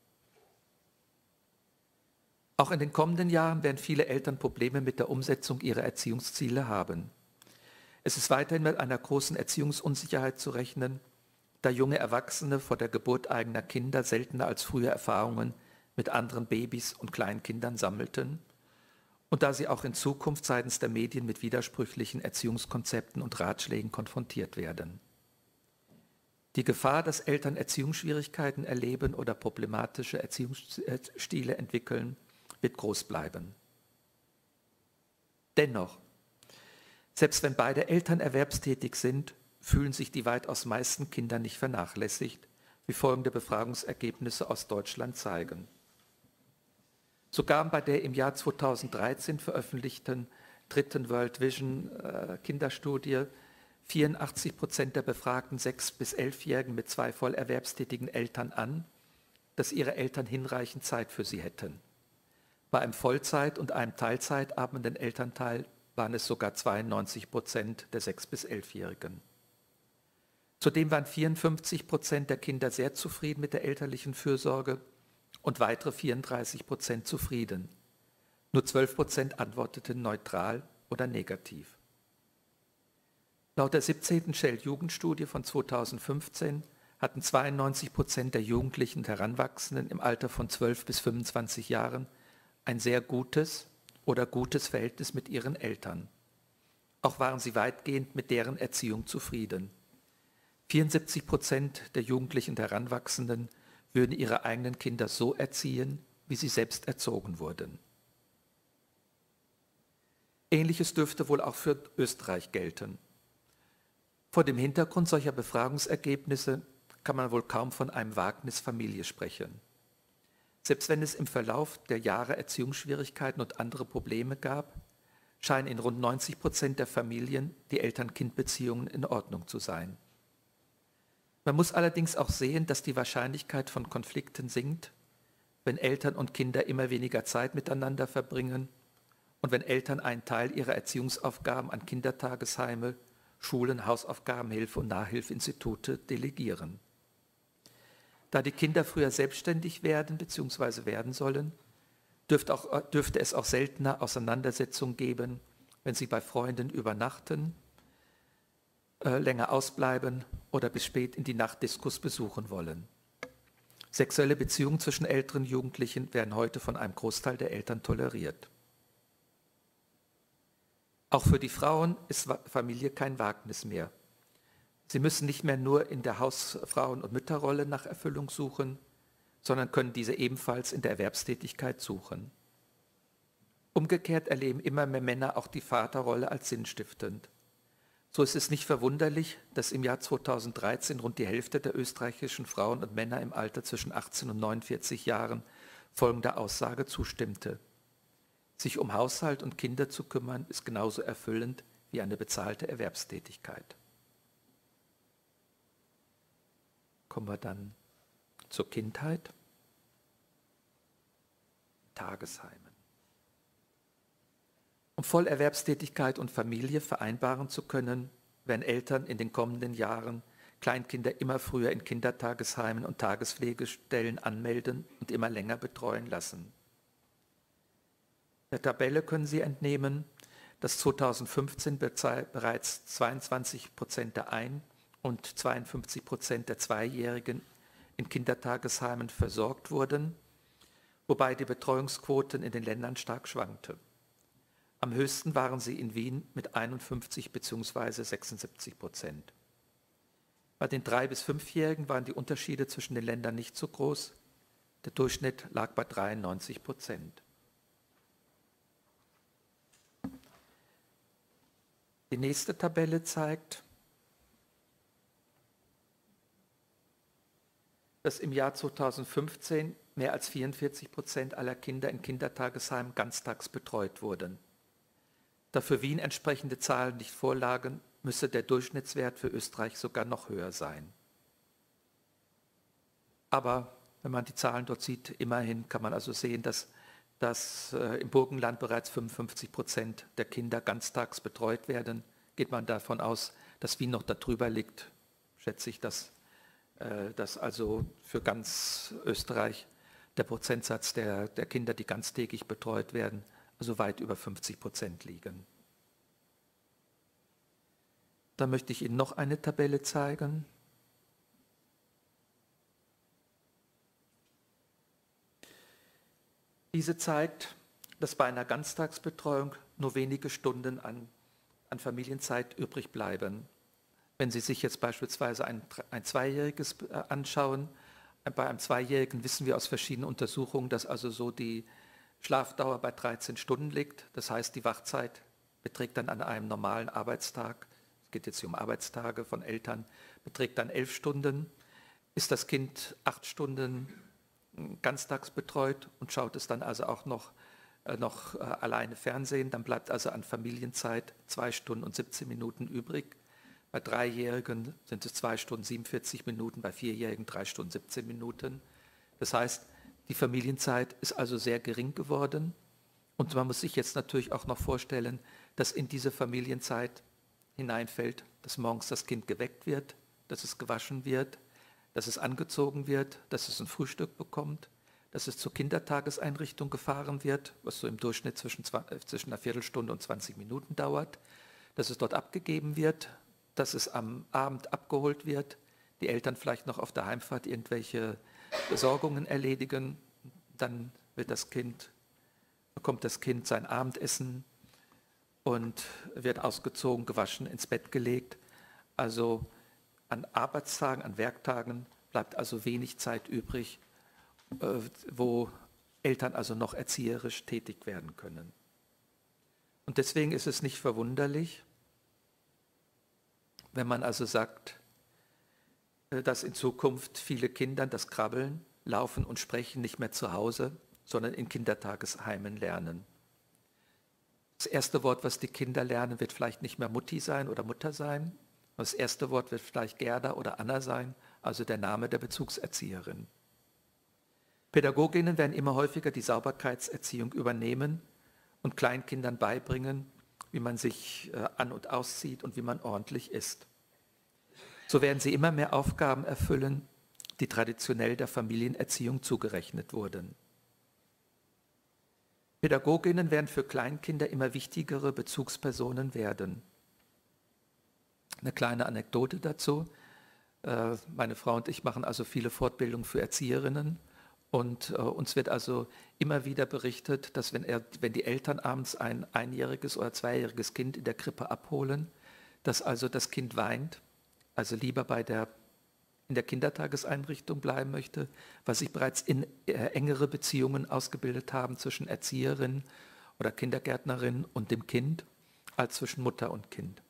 Auch in den kommenden Jahren werden viele Eltern Probleme mit der Umsetzung ihrer Erziehungsziele haben. Es ist weiterhin mit einer großen Erziehungsunsicherheit zu rechnen, da junge Erwachsene vor der Geburt eigener Kinder seltener als früher Erfahrungen mit anderen Babys und Kleinkindern sammelten und da sie auch in Zukunft seitens der Medien mit widersprüchlichen Erziehungskonzepten und Ratschlägen konfrontiert werden. Die Gefahr, dass Eltern Erziehungsschwierigkeiten erleben oder problematische Erziehungsstile entwickeln, wird groß bleiben. Dennoch, selbst wenn beide Eltern erwerbstätig sind, fühlen sich die weitaus meisten Kinder nicht vernachlässigt, wie folgende Befragungsergebnisse aus Deutschland zeigen. So gaben bei der im Jahr 2013 veröffentlichten dritten World Vision Kinderstudie 84% der befragten 6- bis 11-Jährigen mit 2 vollerwerbstätigen Eltern an, dass ihre Eltern hinreichend Zeit für sie hätten. Bei einem Vollzeit- und einem Teilzeit arbeitenden Elternteil waren es sogar 92% der 6- bis 11-Jährigen. Zudem waren 54% der Kinder sehr zufrieden mit der elterlichen Fürsorge und weitere 34% zufrieden. Nur 12% antworteten neutral oder negativ. Laut der 17. Shell-Jugendstudie von 2015 hatten 92% der Jugendlichen und Heranwachsenden im Alter von 12 bis 25 Jahren ein sehr gutes oder gutes Verhältnis mit ihren Eltern. Auch waren sie weitgehend mit deren Erziehung zufrieden. 74% der Jugendlichen und Heranwachsenden würden ihre eigenen Kinder so erziehen, wie sie selbst erzogen wurden. Ähnliches dürfte wohl auch für Österreich gelten. Vor dem Hintergrund solcher Befragungsergebnisse kann man wohl kaum von einem Wagnis Familie sprechen. Selbst wenn es im Verlauf der Jahre Erziehungsschwierigkeiten und andere Probleme gab, scheinen in rund 90% der Familien die Eltern-Kind-Beziehungen in Ordnung zu sein. Man muss allerdings auch sehen, dass die Wahrscheinlichkeit von Konflikten sinkt, wenn Eltern und Kinder immer weniger Zeit miteinander verbringen und wenn Eltern einen Teil ihrer Erziehungsaufgaben an Kindertagesheime, Schulen, Hausaufgabenhilfe und Nachhilfeinstitute delegieren. Da die Kinder früher selbstständig werden bzw. werden sollen, dürfte es auch seltener Auseinandersetzungen geben, wenn sie bei Freunden übernachten, länger ausbleiben oder bis spät in die Nacht Diskos besuchen wollen. Sexuelle Beziehungen zwischen älteren Jugendlichen werden heute von einem Großteil der Eltern toleriert. Auch für die Frauen ist Familie kein Wagnis mehr. Sie müssen nicht mehr nur in der Hausfrauen- und Mütterrolle nach Erfüllung suchen, sondern können diese ebenfalls in der Erwerbstätigkeit suchen. Umgekehrt erleben immer mehr Männer auch die Vaterrolle als sinnstiftend. So ist es nicht verwunderlich, dass im Jahr 2013 rund die Hälfte der österreichischen Frauen und Männer im Alter zwischen 18 und 49 Jahren folgender Aussage zustimmte: Sich um Haushalt und Kinder zu kümmern, ist genauso erfüllend wie eine bezahlte Erwerbstätigkeit. Kommen wir dann zur Kindheit. Tagesheimen. Um Vollerwerbstätigkeit und Familie vereinbaren zu können, werden Eltern in den kommenden Jahren Kleinkinder immer früher in Kindertagesheimen und Tagespflegestellen anmelden und immer länger betreuen lassen. Der Tabelle können Sie entnehmen, dass 2015 bereits 22% der Ein- und 52% der Zweijährigen in Kindertagesheimen versorgt wurden, wobei die Betreuungsquoten in den Ländern stark schwankte. Am höchsten waren sie in Wien mit 51 bzw. 76%. Bei den 3- bis 5-Jährigen waren die Unterschiede zwischen den Ländern nicht so groß. Der Durchschnitt lag bei 93%. Die nächste Tabelle zeigt, dass im Jahr 2015 mehr als 44% aller Kinder in Kindertagesheimen ganztags betreut wurden. Da für Wien entsprechende Zahlen nicht vorlagen, müsse der Durchschnittswert für Österreich sogar noch höher sein. Aber wenn man die Zahlen dort sieht, immerhin kann man also sehen, dass im Burgenland bereits 55% der Kinder ganztags betreut werden. Geht man davon aus, dass Wien noch darüber liegt, schätze ich, dass also für ganz Österreich der Prozentsatz der Kinder, die ganztägig betreut werden, also weit über 50% liegen. Da möchte ich Ihnen noch eine Tabelle zeigen. Diese zeigt, dass bei einer Ganztagsbetreuung nur wenige Stunden an Familienzeit übrig bleiben. Wenn Sie sich jetzt beispielsweise ein Zweijähriges anschauen, bei einem Zweijährigen wissen wir aus verschiedenen Untersuchungen, dass also so die Schlafdauer bei 13 Stunden liegt. Das heißt, die Wachzeit beträgt dann an einem normalen Arbeitstag, es geht jetzt hier um Arbeitstage von Eltern, beträgt dann 11 Stunden. Ist das Kind 8 Stunden ganztags betreut und schaut es dann also auch noch alleine Fernsehen, dann bleibt also an Familienzeit 2 Stunden und 17 Minuten übrig. Bei 3-Jährigen sind es 2 Stunden 47 Minuten, bei 4-Jährigen 3 Stunden 17 Minuten. Das heißt, die Familienzeit ist also sehr gering geworden und man muss sich jetzt natürlich auch noch vorstellen, dass in diese Familienzeit hineinfällt, dass morgens das Kind geweckt wird, dass es gewaschen wird, dass es angezogen wird, dass es ein Frühstück bekommt, dass es zur Kindertageseinrichtung gefahren wird, was so im Durchschnitt zwischen einer Viertelstunde und 20 Minuten dauert, dass es dort abgegeben wird, dass es am Abend abgeholt wird, die Eltern vielleicht noch auf der Heimfahrt irgendwelche Besorgungen erledigen, dann bekommt das Kind sein Abendessen und wird ausgezogen, gewaschen, ins Bett gelegt. Also an Arbeitstagen, an Werktagen bleibt also wenig Zeit übrig, wo Eltern also noch erzieherisch tätig werden können. Und deswegen ist es nicht verwunderlich, wenn man also sagt, dass in Zukunft viele Kinder das Krabbeln, Laufen und Sprechen nicht mehr zu Hause, sondern in Kindertagesheimen lernen. Das erste Wort, was die Kinder lernen, wird vielleicht nicht mehr Mutti sein oder Mutter sein. Das erste Wort wird vielleicht Gerda oder Anna sein, also der Name der Bezugserzieherin. Pädagoginnen werden immer häufiger die Sauberkeitserziehung übernehmen und Kleinkindern beibringen, wie man sich an- und auszieht und wie man ordentlich isst. So werden sie immer mehr Aufgaben erfüllen, die traditionell der Familienerziehung zugerechnet wurden. Pädagoginnen werden für Kleinkinder immer wichtigere Bezugspersonen werden. Eine kleine Anekdote dazu. Meine Frau und ich machen also viele Fortbildungen für Erzieherinnen und uns wird also immer wieder berichtet, dass wenn die Eltern abends ein einjähriges oder zweijähriges Kind in der Krippe abholen, dass also das Kind weint, also lieber in der Kindertageseinrichtung bleiben möchte, weil sich bereits engere Beziehungen ausgebildet haben zwischen Erzieherin oder Kindergärtnerin und dem Kind, als zwischen Mutter und Kind.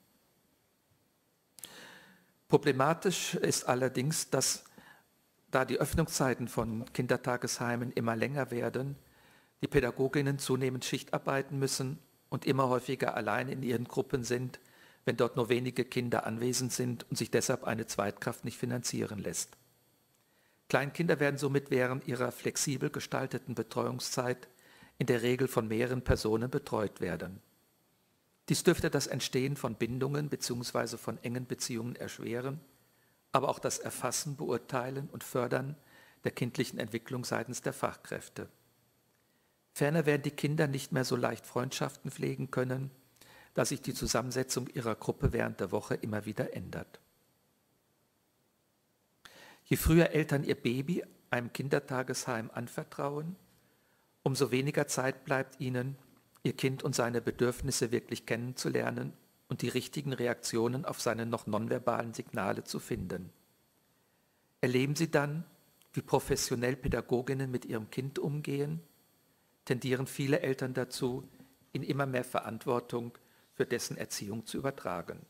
Problematisch ist allerdings, dass da die Öffnungszeiten von Kindertagesheimen immer länger werden, die Pädagoginnen zunehmend Schicht arbeiten müssen und immer häufiger allein in ihren Gruppen sind, wenn dort nur wenige Kinder anwesend sind und sich deshalb eine Zweitkraft nicht finanzieren lässt. Kleinkinder werden somit während ihrer flexibel gestalteten Betreuungszeit in der Regel von mehreren Personen betreut werden. Dies dürfte das Entstehen von Bindungen bzw. von engen Beziehungen erschweren, aber auch das Erfassen, Beurteilen und Fördern der kindlichen Entwicklung seitens der Fachkräfte. Ferner werden die Kinder nicht mehr so leicht Freundschaften pflegen können, da sich die Zusammensetzung ihrer Gruppe während der Woche immer wieder ändert. Je früher Eltern ihr Baby einem Kindertagesheim anvertrauen, umso weniger Zeit bleibt ihnen, ihr Kind und seine Bedürfnisse wirklich kennenzulernen und die richtigen Reaktionen auf seine noch nonverbalen Signale zu finden. Erleben sie dann, wie professionell Pädagoginnen mit ihrem Kind umgehen, tendieren viele Eltern dazu, ihn immer mehr Verantwortung für dessen Erziehung zu übertragen.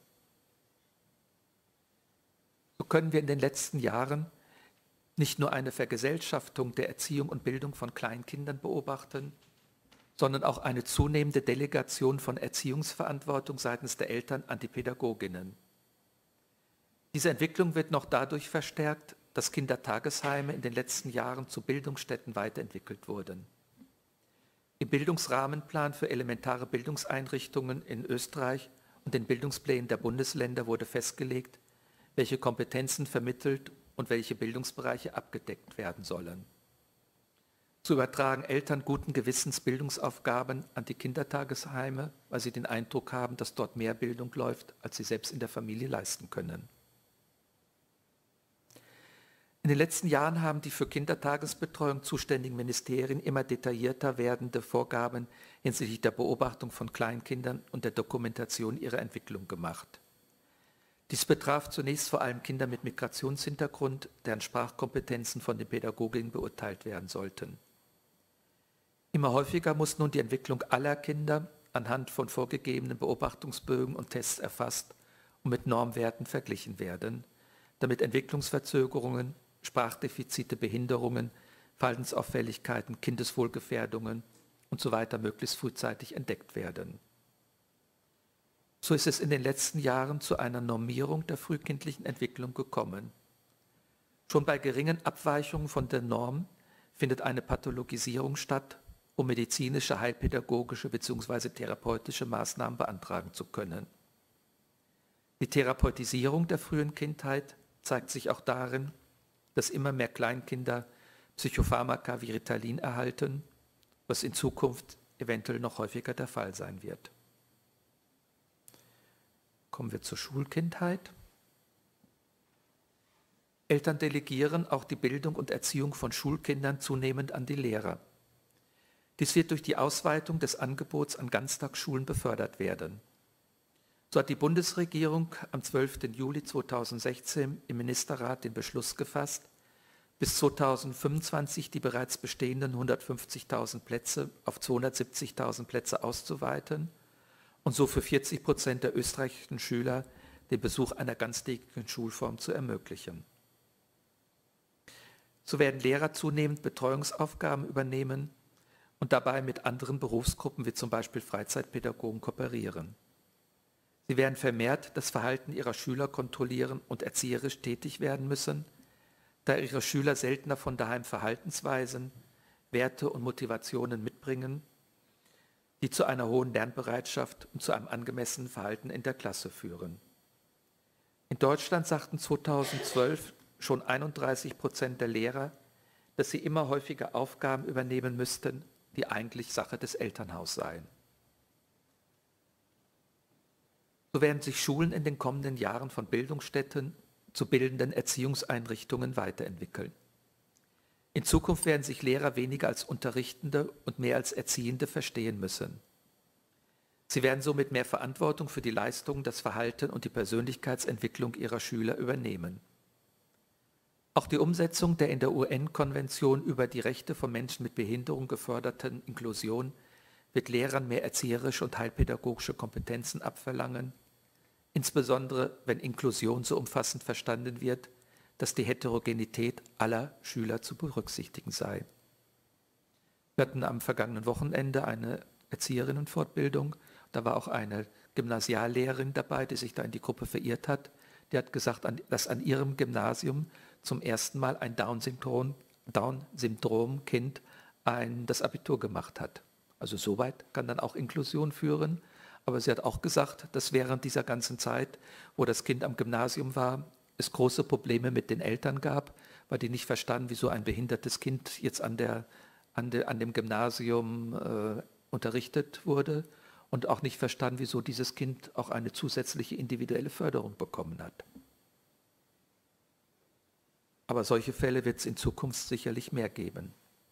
So können wir in den letzten Jahren nicht nur eine Vergesellschaftung der Erziehung und Bildung von Kleinkindern beobachten, sondern auch eine zunehmende Delegation von Erziehungsverantwortung seitens der Eltern an die Pädagoginnen. Diese Entwicklung wird noch dadurch verstärkt, dass Kindertagesheime in den letzten Jahren zu Bildungsstätten weiterentwickelt wurden. Im Bildungsrahmenplan für elementare Bildungseinrichtungen in Österreich und den Bildungsplänen der Bundesländer wurde festgelegt, welche Kompetenzen vermittelt und welche Bildungsbereiche abgedeckt werden sollen. So übertragen Eltern guten Gewissens Bildungsaufgaben an die Kindertagesheime, weil sie den Eindruck haben, dass dort mehr Bildung läuft, als sie selbst in der Familie leisten können. In den letzten Jahren haben die für Kindertagesbetreuung zuständigen Ministerien immer detaillierter werdende Vorgaben hinsichtlich der Beobachtung von Kleinkindern und der Dokumentation ihrer Entwicklung gemacht. Dies betraf zunächst vor allem Kinder mit Migrationshintergrund, deren Sprachkompetenzen von den Pädagoginnen beurteilt werden sollten. Immer häufiger muss nun die Entwicklung aller Kinder anhand von vorgegebenen Beobachtungsbögen und Tests erfasst und mit Normwerten verglichen werden, damit Entwicklungsverzögerungen, Sprachdefizite, Behinderungen, Verhaltensauffälligkeiten, Kindeswohlgefährdungen und so weiter möglichst frühzeitig entdeckt werden. So ist es in den letzten Jahren zu einer Normierung der frühkindlichen Entwicklung gekommen. Schon bei geringen Abweichungen von der Norm findet eine Pathologisierung statt, um medizinische, heilpädagogische bzw. therapeutische Maßnahmen beantragen zu können. Die Therapeutisierung der frühen Kindheit zeigt sich auch darin, dass immer mehr Kleinkinder Psychopharmaka wie Ritalin erhalten, was in Zukunft eventuell noch häufiger der Fall sein wird. Kommen wir zur Schulkindheit. Eltern delegieren auch die Bildung und Erziehung von Schulkindern zunehmend an die Lehrer. Dies wird durch die Ausweitung des Angebots an Ganztagsschulen befördert werden. So hat die Bundesregierung am 12. Juli 2016 im Ministerrat den Beschluss gefasst, bis 2025 die bereits bestehenden 150.000 Plätze auf 270.000 Plätze auszuweiten und so für 40% der österreichischen Schüler den Besuch einer ganztägigen Schulform zu ermöglichen. So werden Lehrer zunehmend Betreuungsaufgaben übernehmen und dabei mit anderen Berufsgruppen wie zum Beispiel Freizeitpädagogen kooperieren. Sie werden vermehrt das Verhalten ihrer Schüler kontrollieren und erzieherisch tätig werden müssen, da ihre Schüler seltener von daheim Verhaltensweisen, Werte und Motivationen mitbringen, die zu einer hohen Lernbereitschaft und zu einem angemessenen Verhalten in der Klasse führen. In Deutschland sagten 2012 schon 31% der Lehrer, dass sie immer häufiger Aufgaben übernehmen müssten, die eigentlich Sache des Elternhauses seien. So werden sich Schulen in den kommenden Jahren von Bildungsstätten zu bildenden Erziehungseinrichtungen weiterentwickeln. In Zukunft werden sich Lehrer weniger als Unterrichtende und mehr als Erziehende verstehen müssen. Sie werden somit mehr Verantwortung für die Leistung, das Verhalten und die Persönlichkeitsentwicklung ihrer Schüler übernehmen. Auch die Umsetzung der in der UN-Konvention über die Rechte von Menschen mit Behinderung geförderten Inklusion wird Lehrern mehr erzieherische und heilpädagogische Kompetenzen abverlangen, insbesondere wenn Inklusion so umfassend verstanden wird, dass die Heterogenität aller Schüler zu berücksichtigen sei. Wir hatten am vergangenen Wochenende eine Erzieherinnenfortbildung. Da war auch eine Gymnasiallehrerin dabei, die sich da in die Gruppe verirrt hat. Die hat gesagt, dass an ihrem Gymnasium zum ersten Mal ein Down-Syndrom-Kind das Abitur gemacht hat. Also soweit kann dann auch Inklusion führen. Aber sie hat auch gesagt, dass während dieser ganzen Zeit, wo das Kind am Gymnasium war, es große Probleme mit den Eltern gab, weil die nicht verstanden, wieso ein behindertes Kind jetzt an dem Gymnasium unterrichtet wurde und auch nicht verstanden, wieso dieses Kind auch eine zusätzliche individuelle Förderung bekommen hat. Aber solche Fälle wird es in Zukunft sicherlich mehr geben.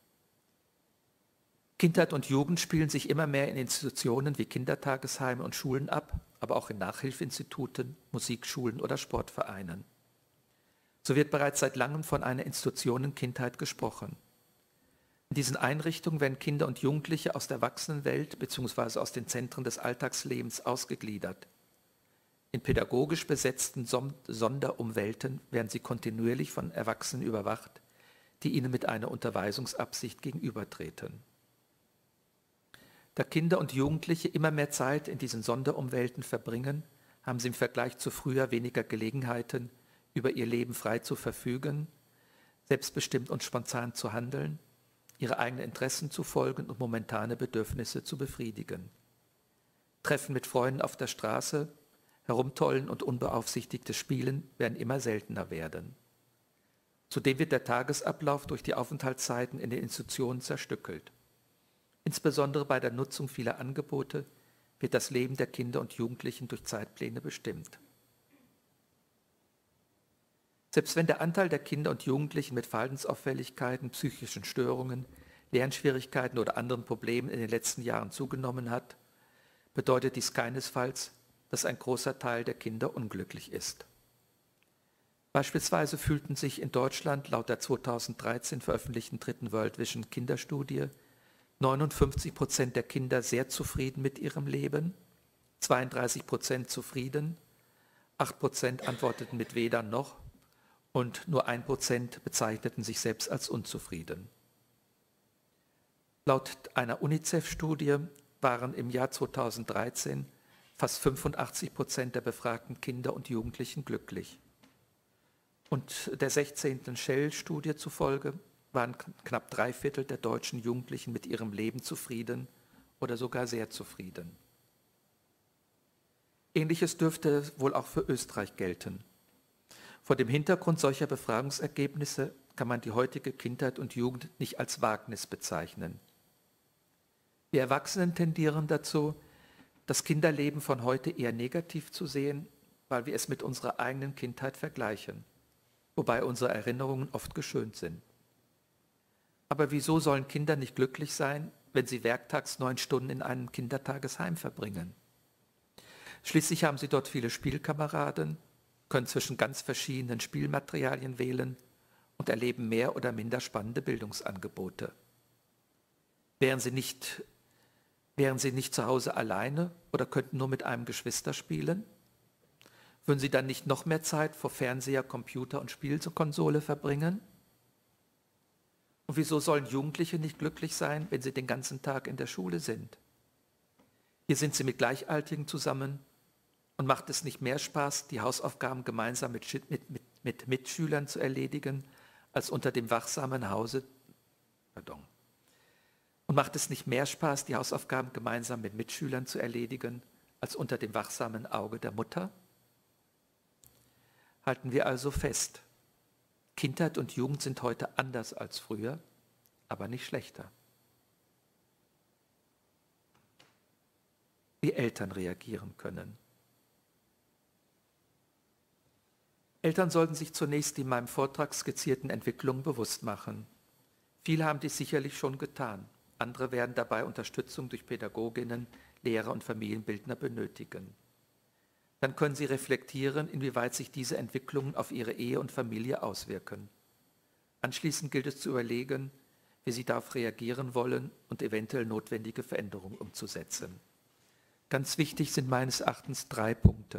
Kindheit und Jugend spielen sich immer mehr in Institutionen wie Kindertagesheime und Schulen ab, aber auch in Nachhilfeinstituten, Musikschulen oder Sportvereinen. So wird bereits seit langem von einer Institutionenkindheit gesprochen. In diesen Einrichtungen werden Kinder und Jugendliche aus der Erwachsenenwelt bzw. aus den Zentren des Alltagslebens ausgegliedert. In pädagogisch besetzten Sonderumwelten werden sie kontinuierlich von Erwachsenen überwacht, die ihnen mit einer Unterweisungsabsicht gegenübertreten. Da Kinder und Jugendliche immer mehr Zeit in diesen Sonderumwelten verbringen, haben sie im Vergleich zu früher weniger Gelegenheiten, über ihr Leben frei zu verfügen, selbstbestimmt und spontan zu handeln, ihre eigenen Interessen zu folgen und momentane Bedürfnisse zu befriedigen. Treffen mit Freunden auf der Straße, Herumtollen und unbeaufsichtigtes Spielen werden immer seltener werden. Zudem wird der Tagesablauf durch die Aufenthaltszeiten in den Institutionen zerstückelt. Insbesondere bei der Nutzung vieler Angebote wird das Leben der Kinder und Jugendlichen durch Zeitpläne bestimmt. Selbst wenn der Anteil der Kinder und Jugendlichen mit Verhaltensauffälligkeiten, psychischen Störungen, Lernschwierigkeiten oder anderen Problemen in den letzten Jahren zugenommen hat, bedeutet dies keinesfalls, dass ein großer Teil der Kinder unglücklich ist. Beispielsweise fühlten sich in Deutschland laut der 2013 veröffentlichten dritten World Vision Kinderstudie 59% der Kinder sehr zufrieden mit ihrem Leben, 32% zufrieden, 8% antworteten mit weder noch und nur 1% bezeichneten sich selbst als unzufrieden. Laut einer UNICEF-Studie waren im Jahr 2013 fast 85% der befragten Kinder und Jugendlichen glücklich. Und der 16. Shell-Studie zufolge waren knapp 3/4 der deutschen Jugendlichen mit ihrem Leben zufrieden oder sogar sehr zufrieden. Ähnliches dürfte wohl auch für Österreich gelten. Vor dem Hintergrund solcher Befragungsergebnisse kann man die heutige Kindheit und Jugend nicht als Wagnis bezeichnen. Wir Erwachsenen tendieren dazu, das Kinderleben von heute eher negativ zu sehen, weil wir es mit unserer eigenen Kindheit vergleichen, wobei unsere Erinnerungen oft geschönt sind. Aber wieso sollen Kinder nicht glücklich sein, wenn sie werktags 9 Stunden in einem Kindertagesheim verbringen? Schließlich haben sie dort viele Spielkameraden, können zwischen ganz verschiedenen Spielmaterialien wählen und erleben mehr oder minder spannende Bildungsangebote. Wären sie nicht zu Hause alleine oder könnten nur mit einem Geschwister spielen? Würden sie dann nicht noch mehr Zeit vor Fernseher, Computer und Spielkonsole verbringen? Und wieso sollen Jugendliche nicht glücklich sein, wenn sie den ganzen Tag in der Schule sind? Hier sind sie mit Gleichaltrigen zusammen und macht es nicht mehr Spaß, die Hausaufgaben gemeinsam mit Mitschülern zu erledigen, als unter dem wachsamen Hause. Und macht es nicht mehr Spaß, die Hausaufgaben gemeinsam mit Mitschülern zu erledigen, als unter dem wachsamen Auge der Mutter? Halten wir also fest, Kindheit und Jugend sind heute anders als früher, aber nicht schlechter. Wie Eltern reagieren können. Eltern sollten sich zunächst die in meinem Vortrag skizzierten Entwicklungen bewusst machen. Viele haben dies sicherlich schon getan. Andere werden dabei Unterstützung durch Pädagoginnen, Lehrer und Familienbildner benötigen. Dann können sie reflektieren, inwieweit sich diese Entwicklungen auf ihre Ehe und Familie auswirken. Anschließend gilt es zu überlegen, wie sie darauf reagieren wollen und eventuell notwendige Veränderungen umzusetzen. Ganz wichtig sind meines Erachtens 3 Punkte.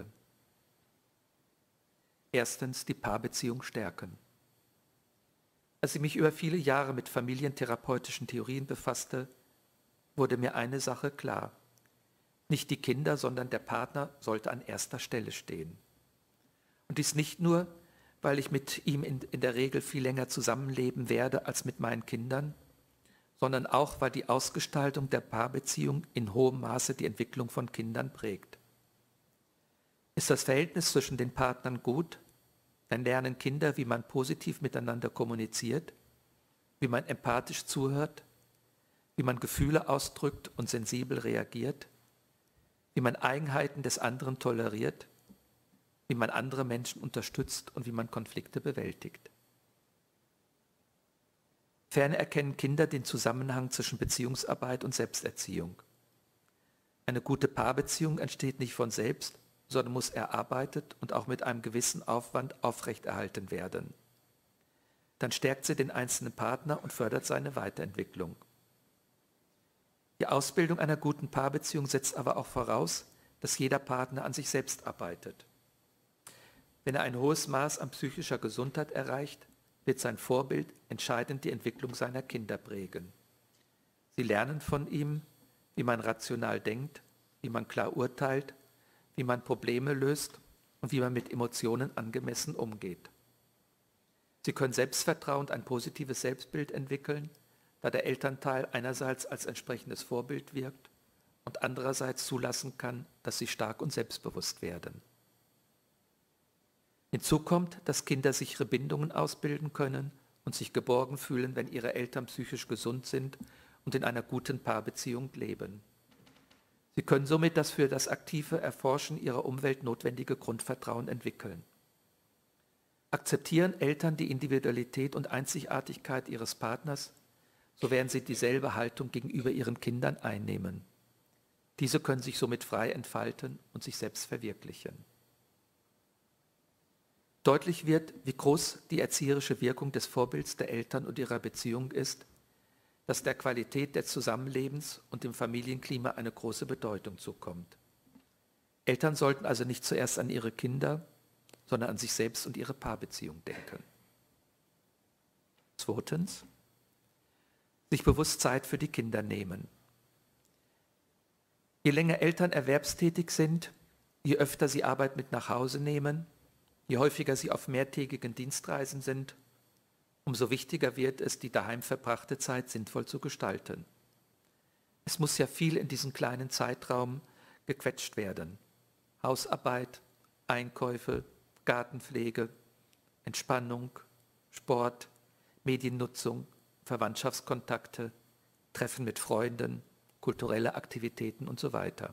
Erstens, die Paarbeziehung stärken. Als ich mich über viele Jahre mit familientherapeutischen Theorien befasste, wurde mir eine Sache klar. Nicht die Kinder, sondern der Partner sollte an erster Stelle stehen. Und dies nicht nur, weil ich mit ihm in der Regel viel länger zusammenleben werde als mit meinen Kindern, sondern auch, weil die Ausgestaltung der Paarbeziehung in hohem Maße die Entwicklung von Kindern prägt. Ist das Verhältnis zwischen den Partnern gut, dann lernen Kinder, wie man positiv miteinander kommuniziert, wie man empathisch zuhört, wie man Gefühle ausdrückt und sensibel reagiert, wie man Eigenheiten des anderen toleriert, wie man andere Menschen unterstützt und wie man Konflikte bewältigt. Ferner erkennen Kinder den Zusammenhang zwischen Beziehungsarbeit und Selbsterziehung. Eine gute Paarbeziehung entsteht nicht von selbst, sondern muss erarbeitet und auch mit einem gewissen Aufwand aufrechterhalten werden. Dann stärkt sie den einzelnen Partner und fördert seine Weiterentwicklung. Die Ausbildung einer guten Paarbeziehung setzt aber auch voraus, dass jeder Partner an sich selbst arbeitet. Wenn er ein hohes Maß an psychischer Gesundheit erreicht, wird sein Vorbild entscheidend die Entwicklung seiner Kinder prägen. Sie lernen von ihm, wie man rational denkt, wie man klar urteilt, wie man Probleme löst und wie man mit Emotionen angemessen umgeht. Sie können selbstvertrauend ein positives Selbstbild entwickeln, da der Elternteil einerseits als entsprechendes Vorbild wirkt und andererseits zulassen kann, dass sie stark und selbstbewusst werden. Hinzu kommt, dass Kinder sichere Bindungen ausbilden können und sich geborgen fühlen, wenn ihre Eltern psychisch gesund sind und in einer guten Paarbeziehung leben. Sie können somit das für das aktive Erforschen ihrer Umwelt notwendige Grundvertrauen entwickeln. Akzeptieren Eltern die Individualität und Einzigartigkeit ihres Partners, so werden sie dieselbe Haltung gegenüber ihren Kindern einnehmen. Diese können sich somit frei entfalten und sich selbst verwirklichen. Deutlich wird, wie groß die erzieherische Wirkung des Vorbilds der Eltern und ihrer Beziehung ist, dass der Qualität des Zusammenlebens und dem Familienklima eine große Bedeutung zukommt. Eltern sollten also nicht zuerst an ihre Kinder, sondern an sich selbst und ihre Paarbeziehung denken. Zweitens, sich bewusst Zeit für die Kinder nehmen. Je länger Eltern erwerbstätig sind, je öfter sie Arbeit mit nach Hause nehmen, je häufiger sie auf mehrtägigen Dienstreisen sind, umso wichtiger wird es, die daheim verbrachte Zeit sinnvoll zu gestalten. Es muss ja viel in diesem kleinen Zeitraum gequetscht werden. Hausarbeit, Einkäufe, Gartenpflege, Entspannung, Sport, Mediennutzung, Verwandtschaftskontakte, Treffen mit Freunden, kulturelle Aktivitäten und so weiter.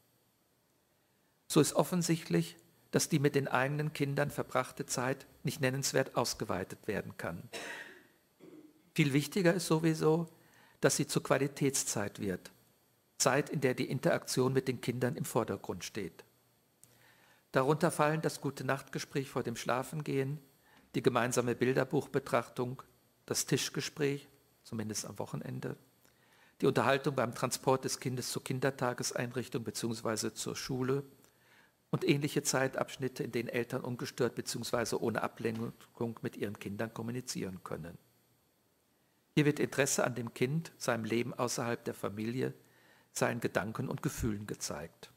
So ist offensichtlich, dass die mit den eigenen Kindern verbrachte Zeit nicht nennenswert ausgeweitet werden kann. Viel wichtiger ist sowieso, dass sie zur Qualitätszeit wird. Zeit, in der die Interaktion mit den Kindern im Vordergrund steht. Darunter fallen das Gute-Nacht-Gespräch vor dem Schlafengehen, die gemeinsame Bilderbuchbetrachtung, das Tischgespräch, zumindest am Wochenende, die Unterhaltung beim Transport des Kindes zur Kindertageseinrichtung bzw. zur Schule und ähnliche Zeitabschnitte, in denen Eltern ungestört bzw. ohne Ablenkung mit ihren Kindern kommunizieren können. Hier wird Interesse an dem Kind, seinem Leben außerhalb der Familie, seinen Gedanken und Gefühlen gezeigt.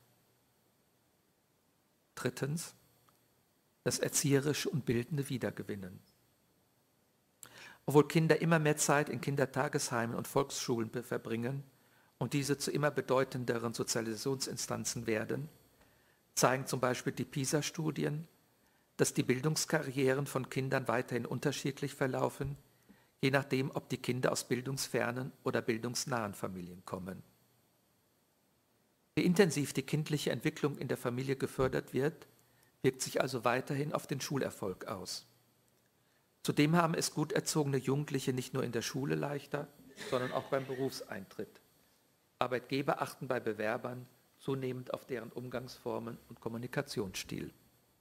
Drittens, das erzieherische und bildende Wiedergewinnen. Obwohl Kinder immer mehr Zeit in Kindertagesheimen und Volksschulen verbringen und diese zu immer bedeutenderen Sozialisationsinstanzen werden, zeigen zum Beispiel die PISA-Studien, dass die Bildungskarrieren von Kindern weiterhin unterschiedlich verlaufen, je nachdem, ob die Kinder aus bildungsfernen oder bildungsnahen Familien kommen. Wie intensiv die kindliche Entwicklung in der Familie gefördert wird, wirkt sich also weiterhin auf den Schulerfolg aus. Zudem haben es gut erzogene Jugendliche nicht nur in der Schule leichter, sondern auch beim Berufseintritt. Arbeitgeber achten bei Bewerbern zunehmend auf deren Umgangsformen und Kommunikationsstil.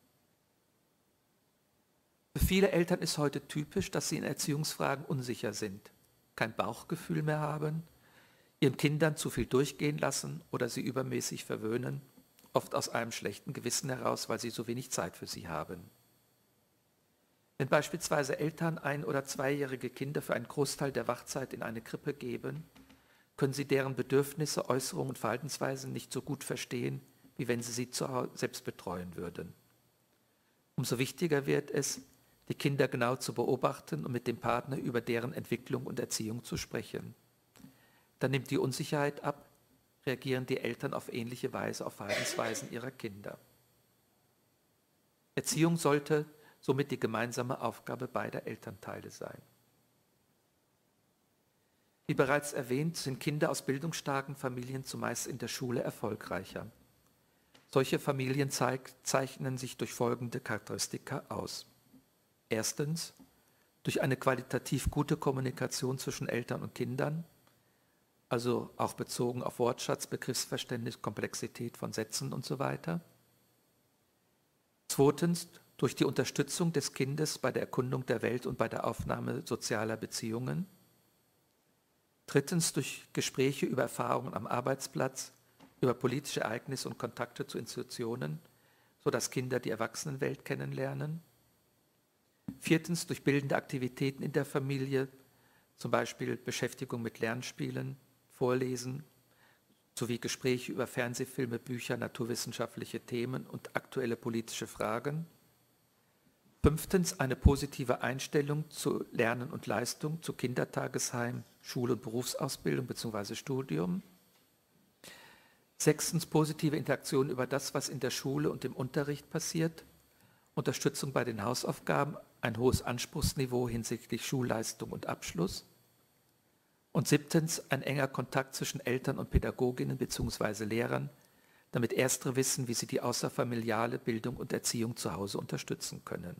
Für viele Eltern ist heute typisch, dass sie in Erziehungsfragen unsicher sind, kein Bauchgefühl mehr haben, ihren Kindern zu viel durchgehen lassen oder sie übermäßig verwöhnen, oft aus einem schlechten Gewissen heraus, weil sie so wenig Zeit für sie haben. Wenn beispielsweise Eltern ein- oder zweijährige Kinder für einen Großteil der Wachzeit in eine Krippe geben, können sie deren Bedürfnisse, Äußerungen und Verhaltensweisen nicht so gut verstehen, wie wenn sie sie zu Hause selbst betreuen würden. Umso wichtiger wird es, die Kinder genau zu beobachten und mit dem Partner über deren Entwicklung und Erziehung zu sprechen. Dann nimmt die Unsicherheit ab, reagieren die Eltern auf ähnliche Weise auf Verhaltensweisen ihrer Kinder. Erziehung sollte somit die gemeinsame Aufgabe beider Elternteile sein. Wie bereits erwähnt, sind Kinder aus bildungsstarken Familien zumeist in der Schule erfolgreicher. Solche Familien zeichnen sich durch folgende Charakteristika aus. Erstens, durch eine qualitativ gute Kommunikation zwischen Eltern und Kindern, also auch bezogen auf Wortschatz, Begriffsverständnis, Komplexität von Sätzen und so weiter. Zweitens, durch die Unterstützung des Kindes bei der Erkundung der Welt und bei der Aufnahme sozialer Beziehungen. Drittens, durch Gespräche über Erfahrungen am Arbeitsplatz, über politische Ereignisse und Kontakte zu Institutionen, sodass Kinder die Erwachsenenwelt kennenlernen. Viertens, durch bildende Aktivitäten in der Familie, zum Beispiel Beschäftigung mit Lernspielen, Vorlesen, sowie Gespräche über Fernsehfilme, Bücher, naturwissenschaftliche Themen und aktuelle politische Fragen. Fünftens, eine positive Einstellung zu Lernen und Leistung, zu Kindertagesheim, Schul- und Berufsausbildung bzw. Studium. Sechstens, positive Interaktion über das, was in der Schule und im Unterricht passiert. Unterstützung bei den Hausaufgaben, ein hohes Anspruchsniveau hinsichtlich Schulleistung und Abschluss. Und siebtens, ein enger Kontakt zwischen Eltern und Pädagoginnen bzw. Lehrern, damit Erstere wissen, wie sie die außerfamiliale Bildung und Erziehung zu Hause unterstützen können.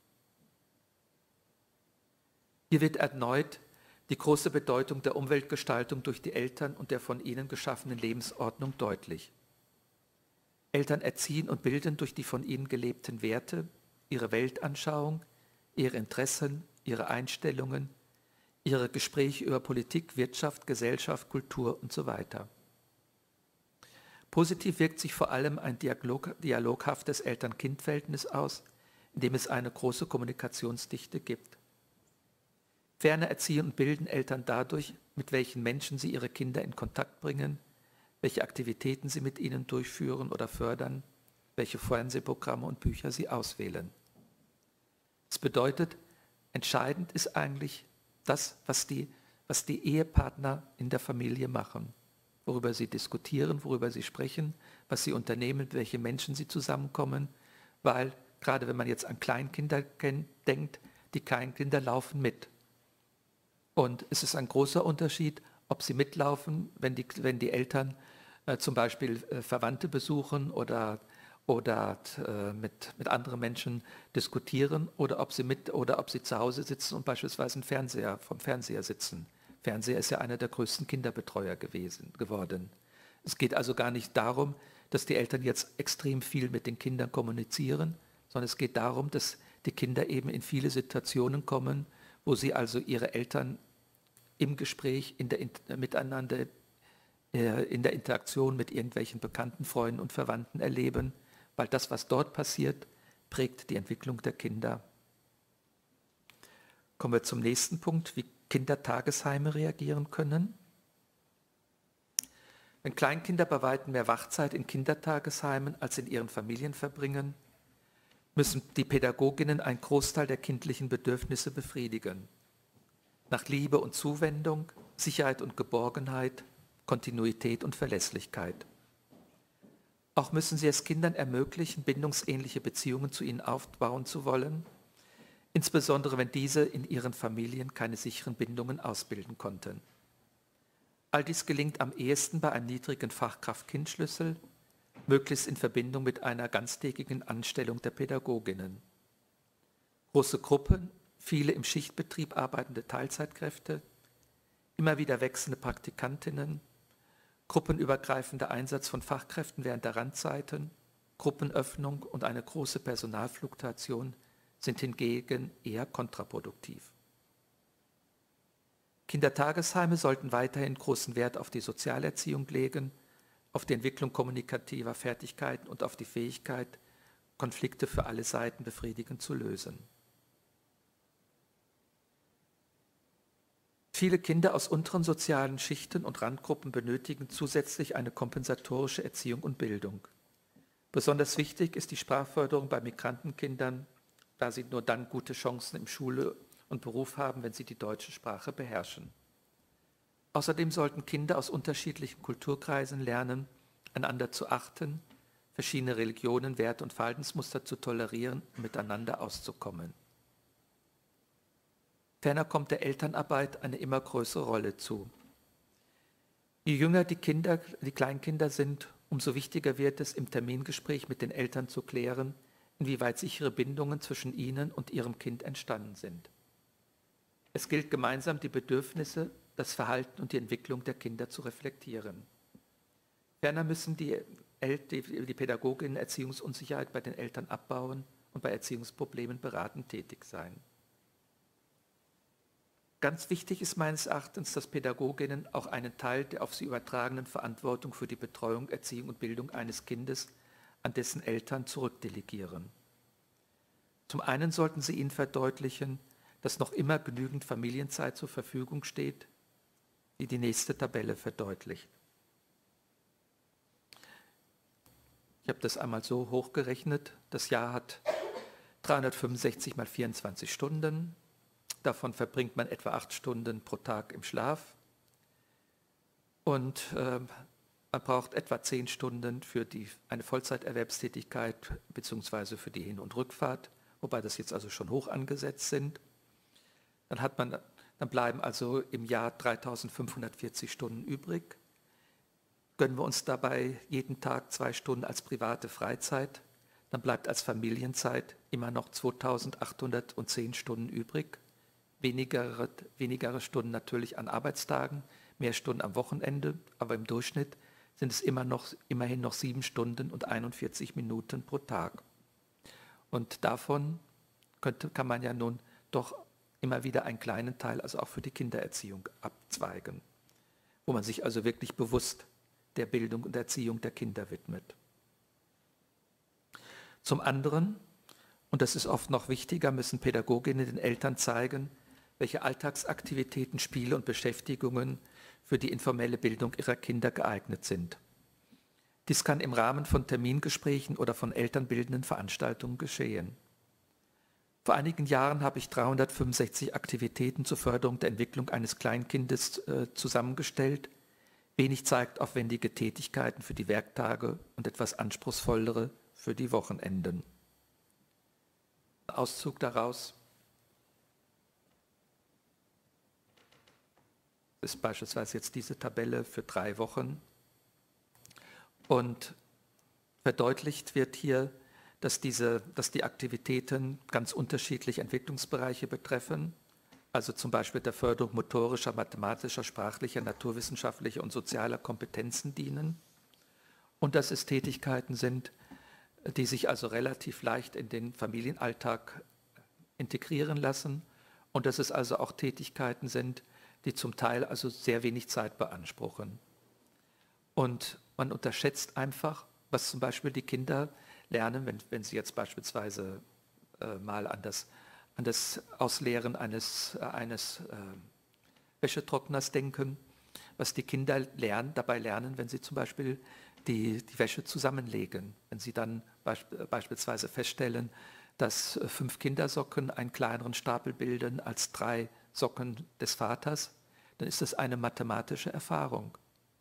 Hier wird erneut die große Bedeutung der Umweltgestaltung durch die Eltern und der von ihnen geschaffenen Lebensordnung deutlich. Eltern erziehen und bilden durch die von ihnen gelebten Werte, ihre Weltanschauung, ihre Interessen, ihre Einstellungen, ihre Gespräche über Politik, Wirtschaft, Gesellschaft, Kultur und so weiter. Positiv wirkt sich vor allem ein dialoghaftes Eltern-Kind-Verhältnis aus, in dem es eine große Kommunikationsdichte gibt. Ferner erziehen und bilden Eltern dadurch, mit welchen Menschen sie ihre Kinder in Kontakt bringen, welche Aktivitäten sie mit ihnen durchführen oder fördern, welche Fernsehprogramme und Bücher sie auswählen. Das bedeutet, entscheidend ist eigentlich das, was die Ehepartner in der Familie machen, worüber sie diskutieren, worüber sie sprechen, was sie unternehmen, mit welchen Menschen sie zusammenkommen, weil gerade wenn man jetzt an Kleinkinder denkt, die Kleinkinder laufen mit. Und es ist ein großer Unterschied, ob sie mitlaufen, wenn die Eltern zum Beispiel Verwandte besuchen oder mit anderen Menschen diskutieren oder ob sie zu Hause sitzen und beispielsweise vom Fernseher sitzen. Fernseher ist ja einer der größten Kinderbetreuer geworden. Es geht also gar nicht darum, dass die Eltern jetzt extrem viel mit den Kindern kommunizieren, sondern es geht darum, dass die Kinder eben in viele Situationen kommen, wo sie also ihre Eltern im Gespräch, miteinander, in der Interaktion mit irgendwelchen Bekannten, Freunden und Verwandten erleben, weil das, was dort passiert, prägt die Entwicklung der Kinder. Kommen wir zum nächsten Punkt, wie Kindertagesheime reagieren können. Wenn Kleinkinder bei weitem mehr Wachzeit in Kindertagesheimen als in ihren Familien verbringen, müssen die Pädagoginnen einen Großteil der kindlichen Bedürfnisse befriedigen. Nach Liebe und Zuwendung, Sicherheit und Geborgenheit, Kontinuität und Verlässlichkeit. Auch müssen sie es Kindern ermöglichen, bindungsähnliche Beziehungen zu ihnen aufbauen zu wollen, insbesondere wenn diese in ihren Familien keine sicheren Bindungen ausbilden konnten. All dies gelingt am ehesten bei einem niedrigen Fachkraft-Kind-Schlüssel, möglichst in Verbindung mit einer ganztägigen Anstellung der Pädagoginnen. Große Gruppen, viele im Schichtbetrieb arbeitende Teilzeitkräfte, immer wieder wechselnde Praktikantinnen, gruppenübergreifender Einsatz von Fachkräften während der Randzeiten, Gruppenöffnung und eine große Personalfluktuation sind hingegen eher kontraproduktiv. Kindertagesheime sollten weiterhin großen Wert auf die Sozialerziehung legen, auf die Entwicklung kommunikativer Fertigkeiten und auf die Fähigkeit, Konflikte für alle Seiten befriedigend zu lösen. Viele Kinder aus unteren sozialen Schichten und Randgruppen benötigen zusätzlich eine kompensatorische Erziehung und Bildung. Besonders wichtig ist die Sprachförderung bei Migrantenkindern, da sie nur dann gute Chancen in Schule und Beruf haben, wenn sie die deutsche Sprache beherrschen. Außerdem sollten Kinder aus unterschiedlichen Kulturkreisen lernen, einander zu achten, verschiedene Religionen, Werte und Verhaltensmuster zu tolerieren und miteinander auszukommen. Ferner kommt der Elternarbeit eine immer größere Rolle zu. Je jünger die Kleinkinder sind, umso wichtiger wird es, im Termingespräch mit den Eltern zu klären, inwieweit sichere Bindungen zwischen ihnen und ihrem Kind entstanden sind. Es gilt gemeinsam, die Bedürfnisse, das Verhalten und die Entwicklung der Kinder zu reflektieren. Ferner müssen die Pädagoginnen Erziehungsunsicherheit bei den Eltern abbauen und bei Erziehungsproblemen beratend tätig sein. Ganz wichtig ist meines Erachtens, dass Pädagoginnen auch einen Teil der auf sie übertragenen Verantwortung für die Betreuung, Erziehung und Bildung eines Kindes an dessen Eltern zurückdelegieren. Zum einen sollten sie ihnen verdeutlichen, dass noch immer genügend Familienzeit zur Verfügung steht, wie die nächste Tabelle verdeutlicht. Ich habe das einmal so hochgerechnet. Das Jahr hat 365 mal 24 Stunden. Davon verbringt man etwa 8 Stunden pro Tag im Schlaf. Und man braucht etwa 10 Stunden für eine Vollzeiterwerbstätigkeit bzw. für die Hin- und Rückfahrt, wobei das jetzt also schon hoch angesetzt sind. Dann bleiben also im Jahr 3540 Stunden übrig. Gönnen wir uns dabei jeden Tag 2 Stunden als private Freizeit, dann bleibt als Familienzeit immer noch 2810 Stunden übrig. Wenigere Stunden natürlich an Arbeitstagen, mehr Stunden am Wochenende, aber im Durchschnitt sind es immerhin noch 7 Stunden und 41 Minuten pro Tag. Und davon kann man ja nun doch immer wieder einen kleinen Teil, also auch für die Kindererziehung, abzweigen, wo man sich also wirklich bewusst der Bildung und Erziehung der Kinder widmet. Zum anderen, und das ist oft noch wichtiger, müssen Pädagoginnen den Eltern zeigen, welche Alltagsaktivitäten, Spiele und Beschäftigungen für die informelle Bildung ihrer Kinder geeignet sind. Dies kann im Rahmen von Termingesprächen oder von elternbildenden Veranstaltungen geschehen. Vor einigen Jahren habe ich 365 Aktivitäten zur Förderung der Entwicklung eines Kleinkindes zusammengestellt. Wenig zeigt aufwendige Tätigkeiten für die Werktage und etwas anspruchsvollere für die Wochenenden. Ein Auszug daraus ist beispielsweise jetzt diese Tabelle für 3 Wochen. Und verdeutlicht wird hier, dass die Aktivitäten ganz unterschiedliche Entwicklungsbereiche betreffen, also zum Beispiel der Förderung motorischer, mathematischer, sprachlicher, naturwissenschaftlicher und sozialer Kompetenzen dienen und dass es Tätigkeiten sind, die sich also relativ leicht in den Familienalltag integrieren lassen und dass es also auch Tätigkeiten sind, die zum Teil also sehr wenig Zeit beanspruchen. Und man unterschätzt einfach, was zum Beispiel die Kinder lernen, wenn sie jetzt beispielsweise mal an das Ausleeren eines Wäschetrockners denken, was die Kinder dabei lernen, wenn sie zum Beispiel die Wäsche zusammenlegen. Wenn sie dann beispielsweise feststellen, dass 5 Kindersocken einen kleineren Stapel bilden als 3 Socken des Vaters, dann ist das eine mathematische Erfahrung.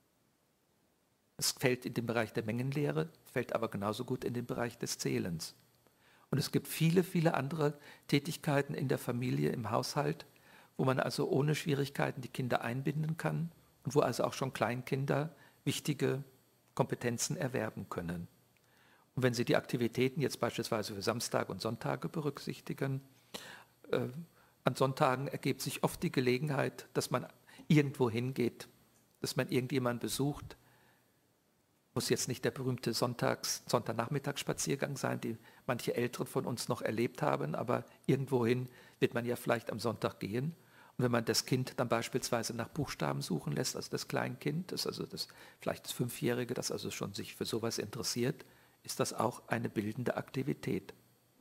Es fällt in den Bereich der Mengenlehre, fällt aber genauso gut in den Bereich des Zählens. Und es gibt viele, viele andere Tätigkeiten in der Familie, im Haushalt, wo man also ohne Schwierigkeiten die Kinder einbinden kann und wo also auch schon Kleinkinder wichtige Kompetenzen erwerben können. Und wenn Sie die Aktivitäten jetzt beispielsweise für Samstage und Sonntage berücksichtigen, an Sonntagen ergibt sich oft die Gelegenheit, dass man irgendwo hingeht, dass man irgendjemanden besucht. Muss jetzt nicht der berühmte Sonntagnachmittagsspaziergang sein, den manche Ältere von uns noch erlebt haben, aber irgendwohin wird man ja vielleicht am Sonntag gehen. Und wenn man das Kind dann beispielsweise nach Buchstaben suchen lässt, also das Kleinkind, vielleicht das 5-Jährige, das also schon sich für sowas interessiert, ist das auch eine bildende Aktivität.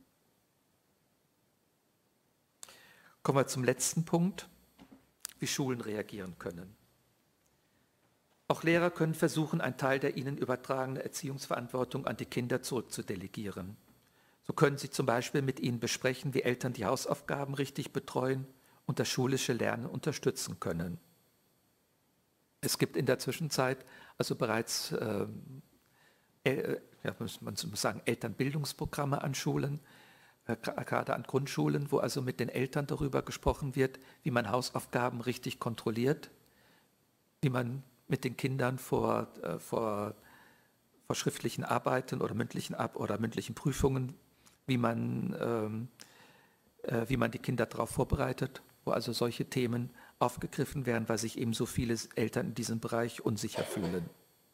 Kommen wir zum letzten Punkt, wie Schulen reagieren können. Auch Lehrer können versuchen, einen Teil der ihnen übertragenen Erziehungsverantwortung an die Kinder zurückzudelegieren. So können sie zum Beispiel mit ihnen besprechen, wie Eltern die Hausaufgaben richtig betreuen und das schulische Lernen unterstützen können. Es gibt in der Zwischenzeit also bereits man muss sagen, Elternbildungsprogramme an Schulen, gerade an Grundschulen, wo also mit den Eltern darüber gesprochen wird, wie man Hausaufgaben richtig kontrolliert, wie man mit den Kindern vor schriftlichen Arbeiten oder mündlichen Prüfungen, wie man die Kinder darauf vorbereitet, wo also solche Themen aufgegriffen werden, weil sich eben so viele Eltern in diesem Bereich unsicher fühlen.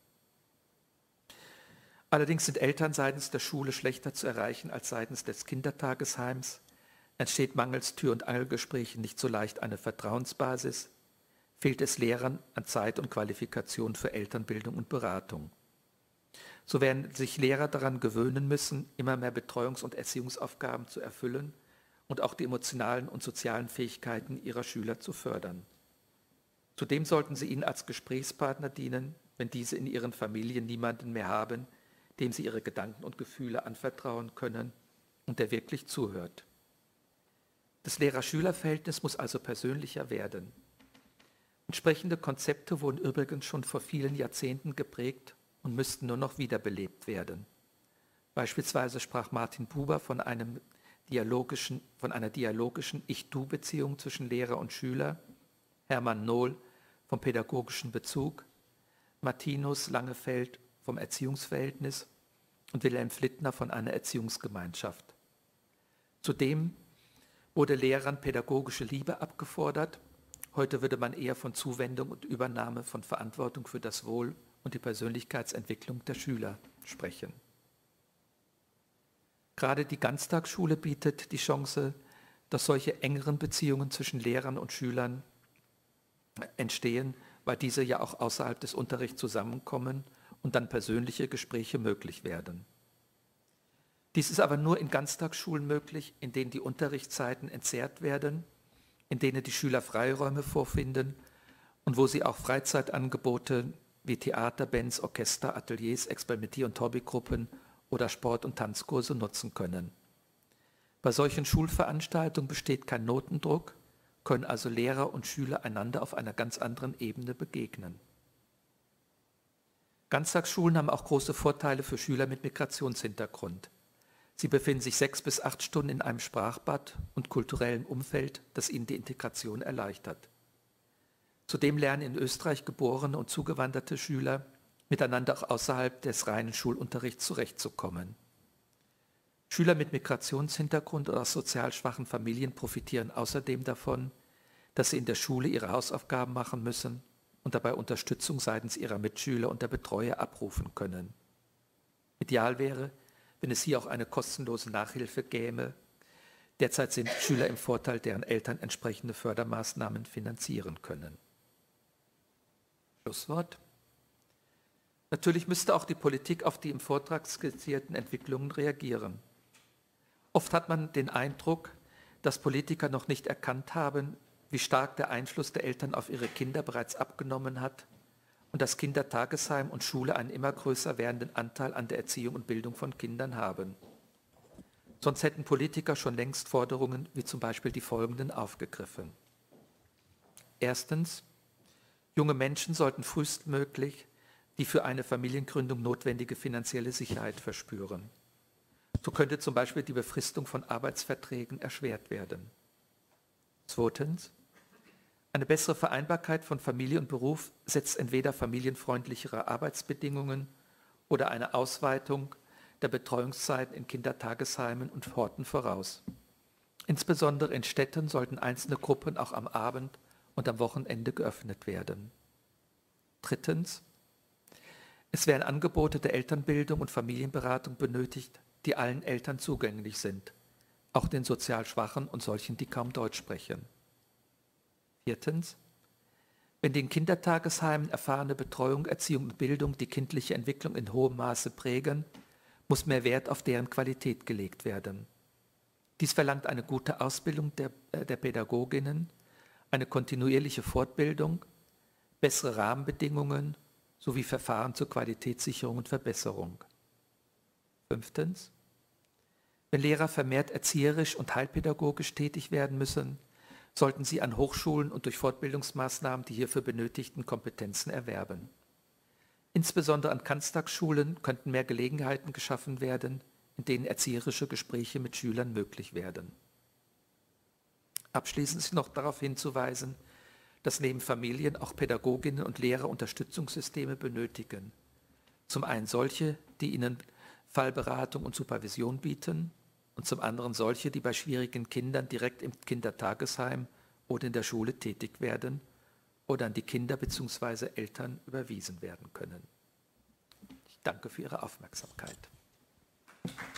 Allerdings sind Eltern seitens der Schule schlechter zu erreichen als seitens des Kindertagesheims. Entsteht mangels Tür- und Angelgesprächen nicht so leicht eine Vertrauensbasis, fehlt es Lehrern an Zeit und Qualifikation für Elternbildung und Beratung. So werden sich Lehrer daran gewöhnen müssen, immer mehr Betreuungs- und Erziehungsaufgaben zu erfüllen und auch die emotionalen und sozialen Fähigkeiten ihrer Schüler zu fördern. Zudem sollten sie ihnen als Gesprächspartner dienen, wenn diese in ihren Familien niemanden mehr haben, dem sie ihre Gedanken und Gefühle anvertrauen können und der wirklich zuhört. Das Lehrer-Schüler-Verhältnis muss also persönlicher werden. Entsprechende Konzepte wurden übrigens schon vor vielen Jahrzehnten geprägt und müssten nur noch wiederbelebt werden. Beispielsweise sprach Martin Buber von einer dialogischen Ich-Du-Beziehung zwischen Lehrer und Schüler, Hermann Nohl vom pädagogischen Bezug, Martinus Langefeld vom Erziehungsverhältnis und Wilhelm Flittner von einer Erziehungsgemeinschaft. Zudem wurde Lehrern pädagogische Liebe abgefordert. Heute würde man eher von Zuwendung und Übernahme von Verantwortung für das Wohl und die Persönlichkeitsentwicklung der Schüler sprechen. Gerade die Ganztagsschule bietet die Chance, dass solche engeren Beziehungen zwischen Lehrern und Schülern entstehen, weil diese ja auch außerhalb des Unterrichts zusammenkommen und dann persönliche Gespräche möglich werden. Dies ist aber nur in Ganztagsschulen möglich, in denen die Unterrichtszeiten entzerrt werden, in denen die Schüler Freiräume vorfinden und wo sie auch Freizeitangebote wie Theater, Bands, Orchester, Ateliers, Experimentier- und Hobbygruppen oder Sport- und Tanzkurse nutzen können. Bei solchen Schulveranstaltungen besteht kein Notendruck, können also Lehrer und Schüler einander auf einer ganz anderen Ebene begegnen. Ganztagsschulen haben auch große Vorteile für Schüler mit Migrationshintergrund. Sie befinden sich 6 bis 8 Stunden in einem Sprachbad und kulturellem Umfeld, das ihnen die Integration erleichtert. Zudem lernen in Österreich geborene und zugewanderte Schüler miteinander auch außerhalb des reinen Schulunterrichts zurechtzukommen. Schüler mit Migrationshintergrund oder aus sozial schwachen Familien profitieren außerdem davon, dass sie in der Schule ihre Hausaufgaben machen müssen und dabei Unterstützung seitens ihrer Mitschüler und der Betreuer abrufen können. Ideal wäre, wenn es hier auch eine kostenlose Nachhilfe gäbe, Derzeit sind Schüler im Vorteil, deren Eltern entsprechende Fördermaßnahmen finanzieren können. Schlusswort. Natürlich müsste auch die Politik auf die im Vortrag skizzierten Entwicklungen reagieren. Oft hat man den Eindruck, dass Politiker noch nicht erkannt haben, wie stark der Einfluss der Eltern auf ihre Kinder bereits abgenommen hat und dass Kindertagesheim und Schule einen immer größer werdenden Anteil an der Erziehung und Bildung von Kindern haben. Sonst hätten Politiker schon längst Forderungen wie zum Beispiel die folgenden aufgegriffen. Erstens, junge Menschen sollten frühestmöglich die für eine Familiengründung notwendige finanzielle Sicherheit verspüren. So könnte zum Beispiel die Befristung von Arbeitsverträgen erschwert werden. Zweitens, eine bessere Vereinbarkeit von Familie und Beruf setzt entweder familienfreundlichere Arbeitsbedingungen oder eine Ausweitung der Betreuungszeiten in Kindertagesheimen und Horten voraus. Insbesondere in Städten sollten einzelne Gruppen auch am Abend und am Wochenende geöffnet werden. Drittens, es werden Angebote der Elternbildung und Familienberatung benötigt, die allen Eltern zugänglich sind, auch den sozial Schwachen und solchen, die kaum Deutsch sprechen. Viertens, wenn den Kindertagesheimen erfahrene Betreuung, Erziehung und Bildung die kindliche Entwicklung in hohem Maße prägen, muss mehr Wert auf deren Qualität gelegt werden. Dies verlangt eine gute Ausbildung der Pädagoginnen, eine kontinuierliche Fortbildung, bessere Rahmenbedingungen sowie Verfahren zur Qualitätssicherung und Verbesserung. Fünftens, wenn Lehrer vermehrt erzieherisch und heilpädagogisch tätig werden müssen, sollten sie an Hochschulen und durch Fortbildungsmaßnahmen die hierfür benötigten Kompetenzen erwerben. Insbesondere an Ganztagsschulen könnten mehr Gelegenheiten geschaffen werden, in denen erzieherische Gespräche mit Schülern möglich werden. Abschließend ist noch darauf hinzuweisen, dass neben Familien auch Pädagoginnen und Lehrer Unterstützungssysteme benötigen. Zum einen solche, die ihnen Fallberatung und Supervision bieten und zum anderen solche, die bei schwierigen Kindern direkt im Kindertagesheim oder in der Schule tätig werden oder an die Kinder bzw. Eltern überwiesen werden können. Ich danke für Ihre Aufmerksamkeit.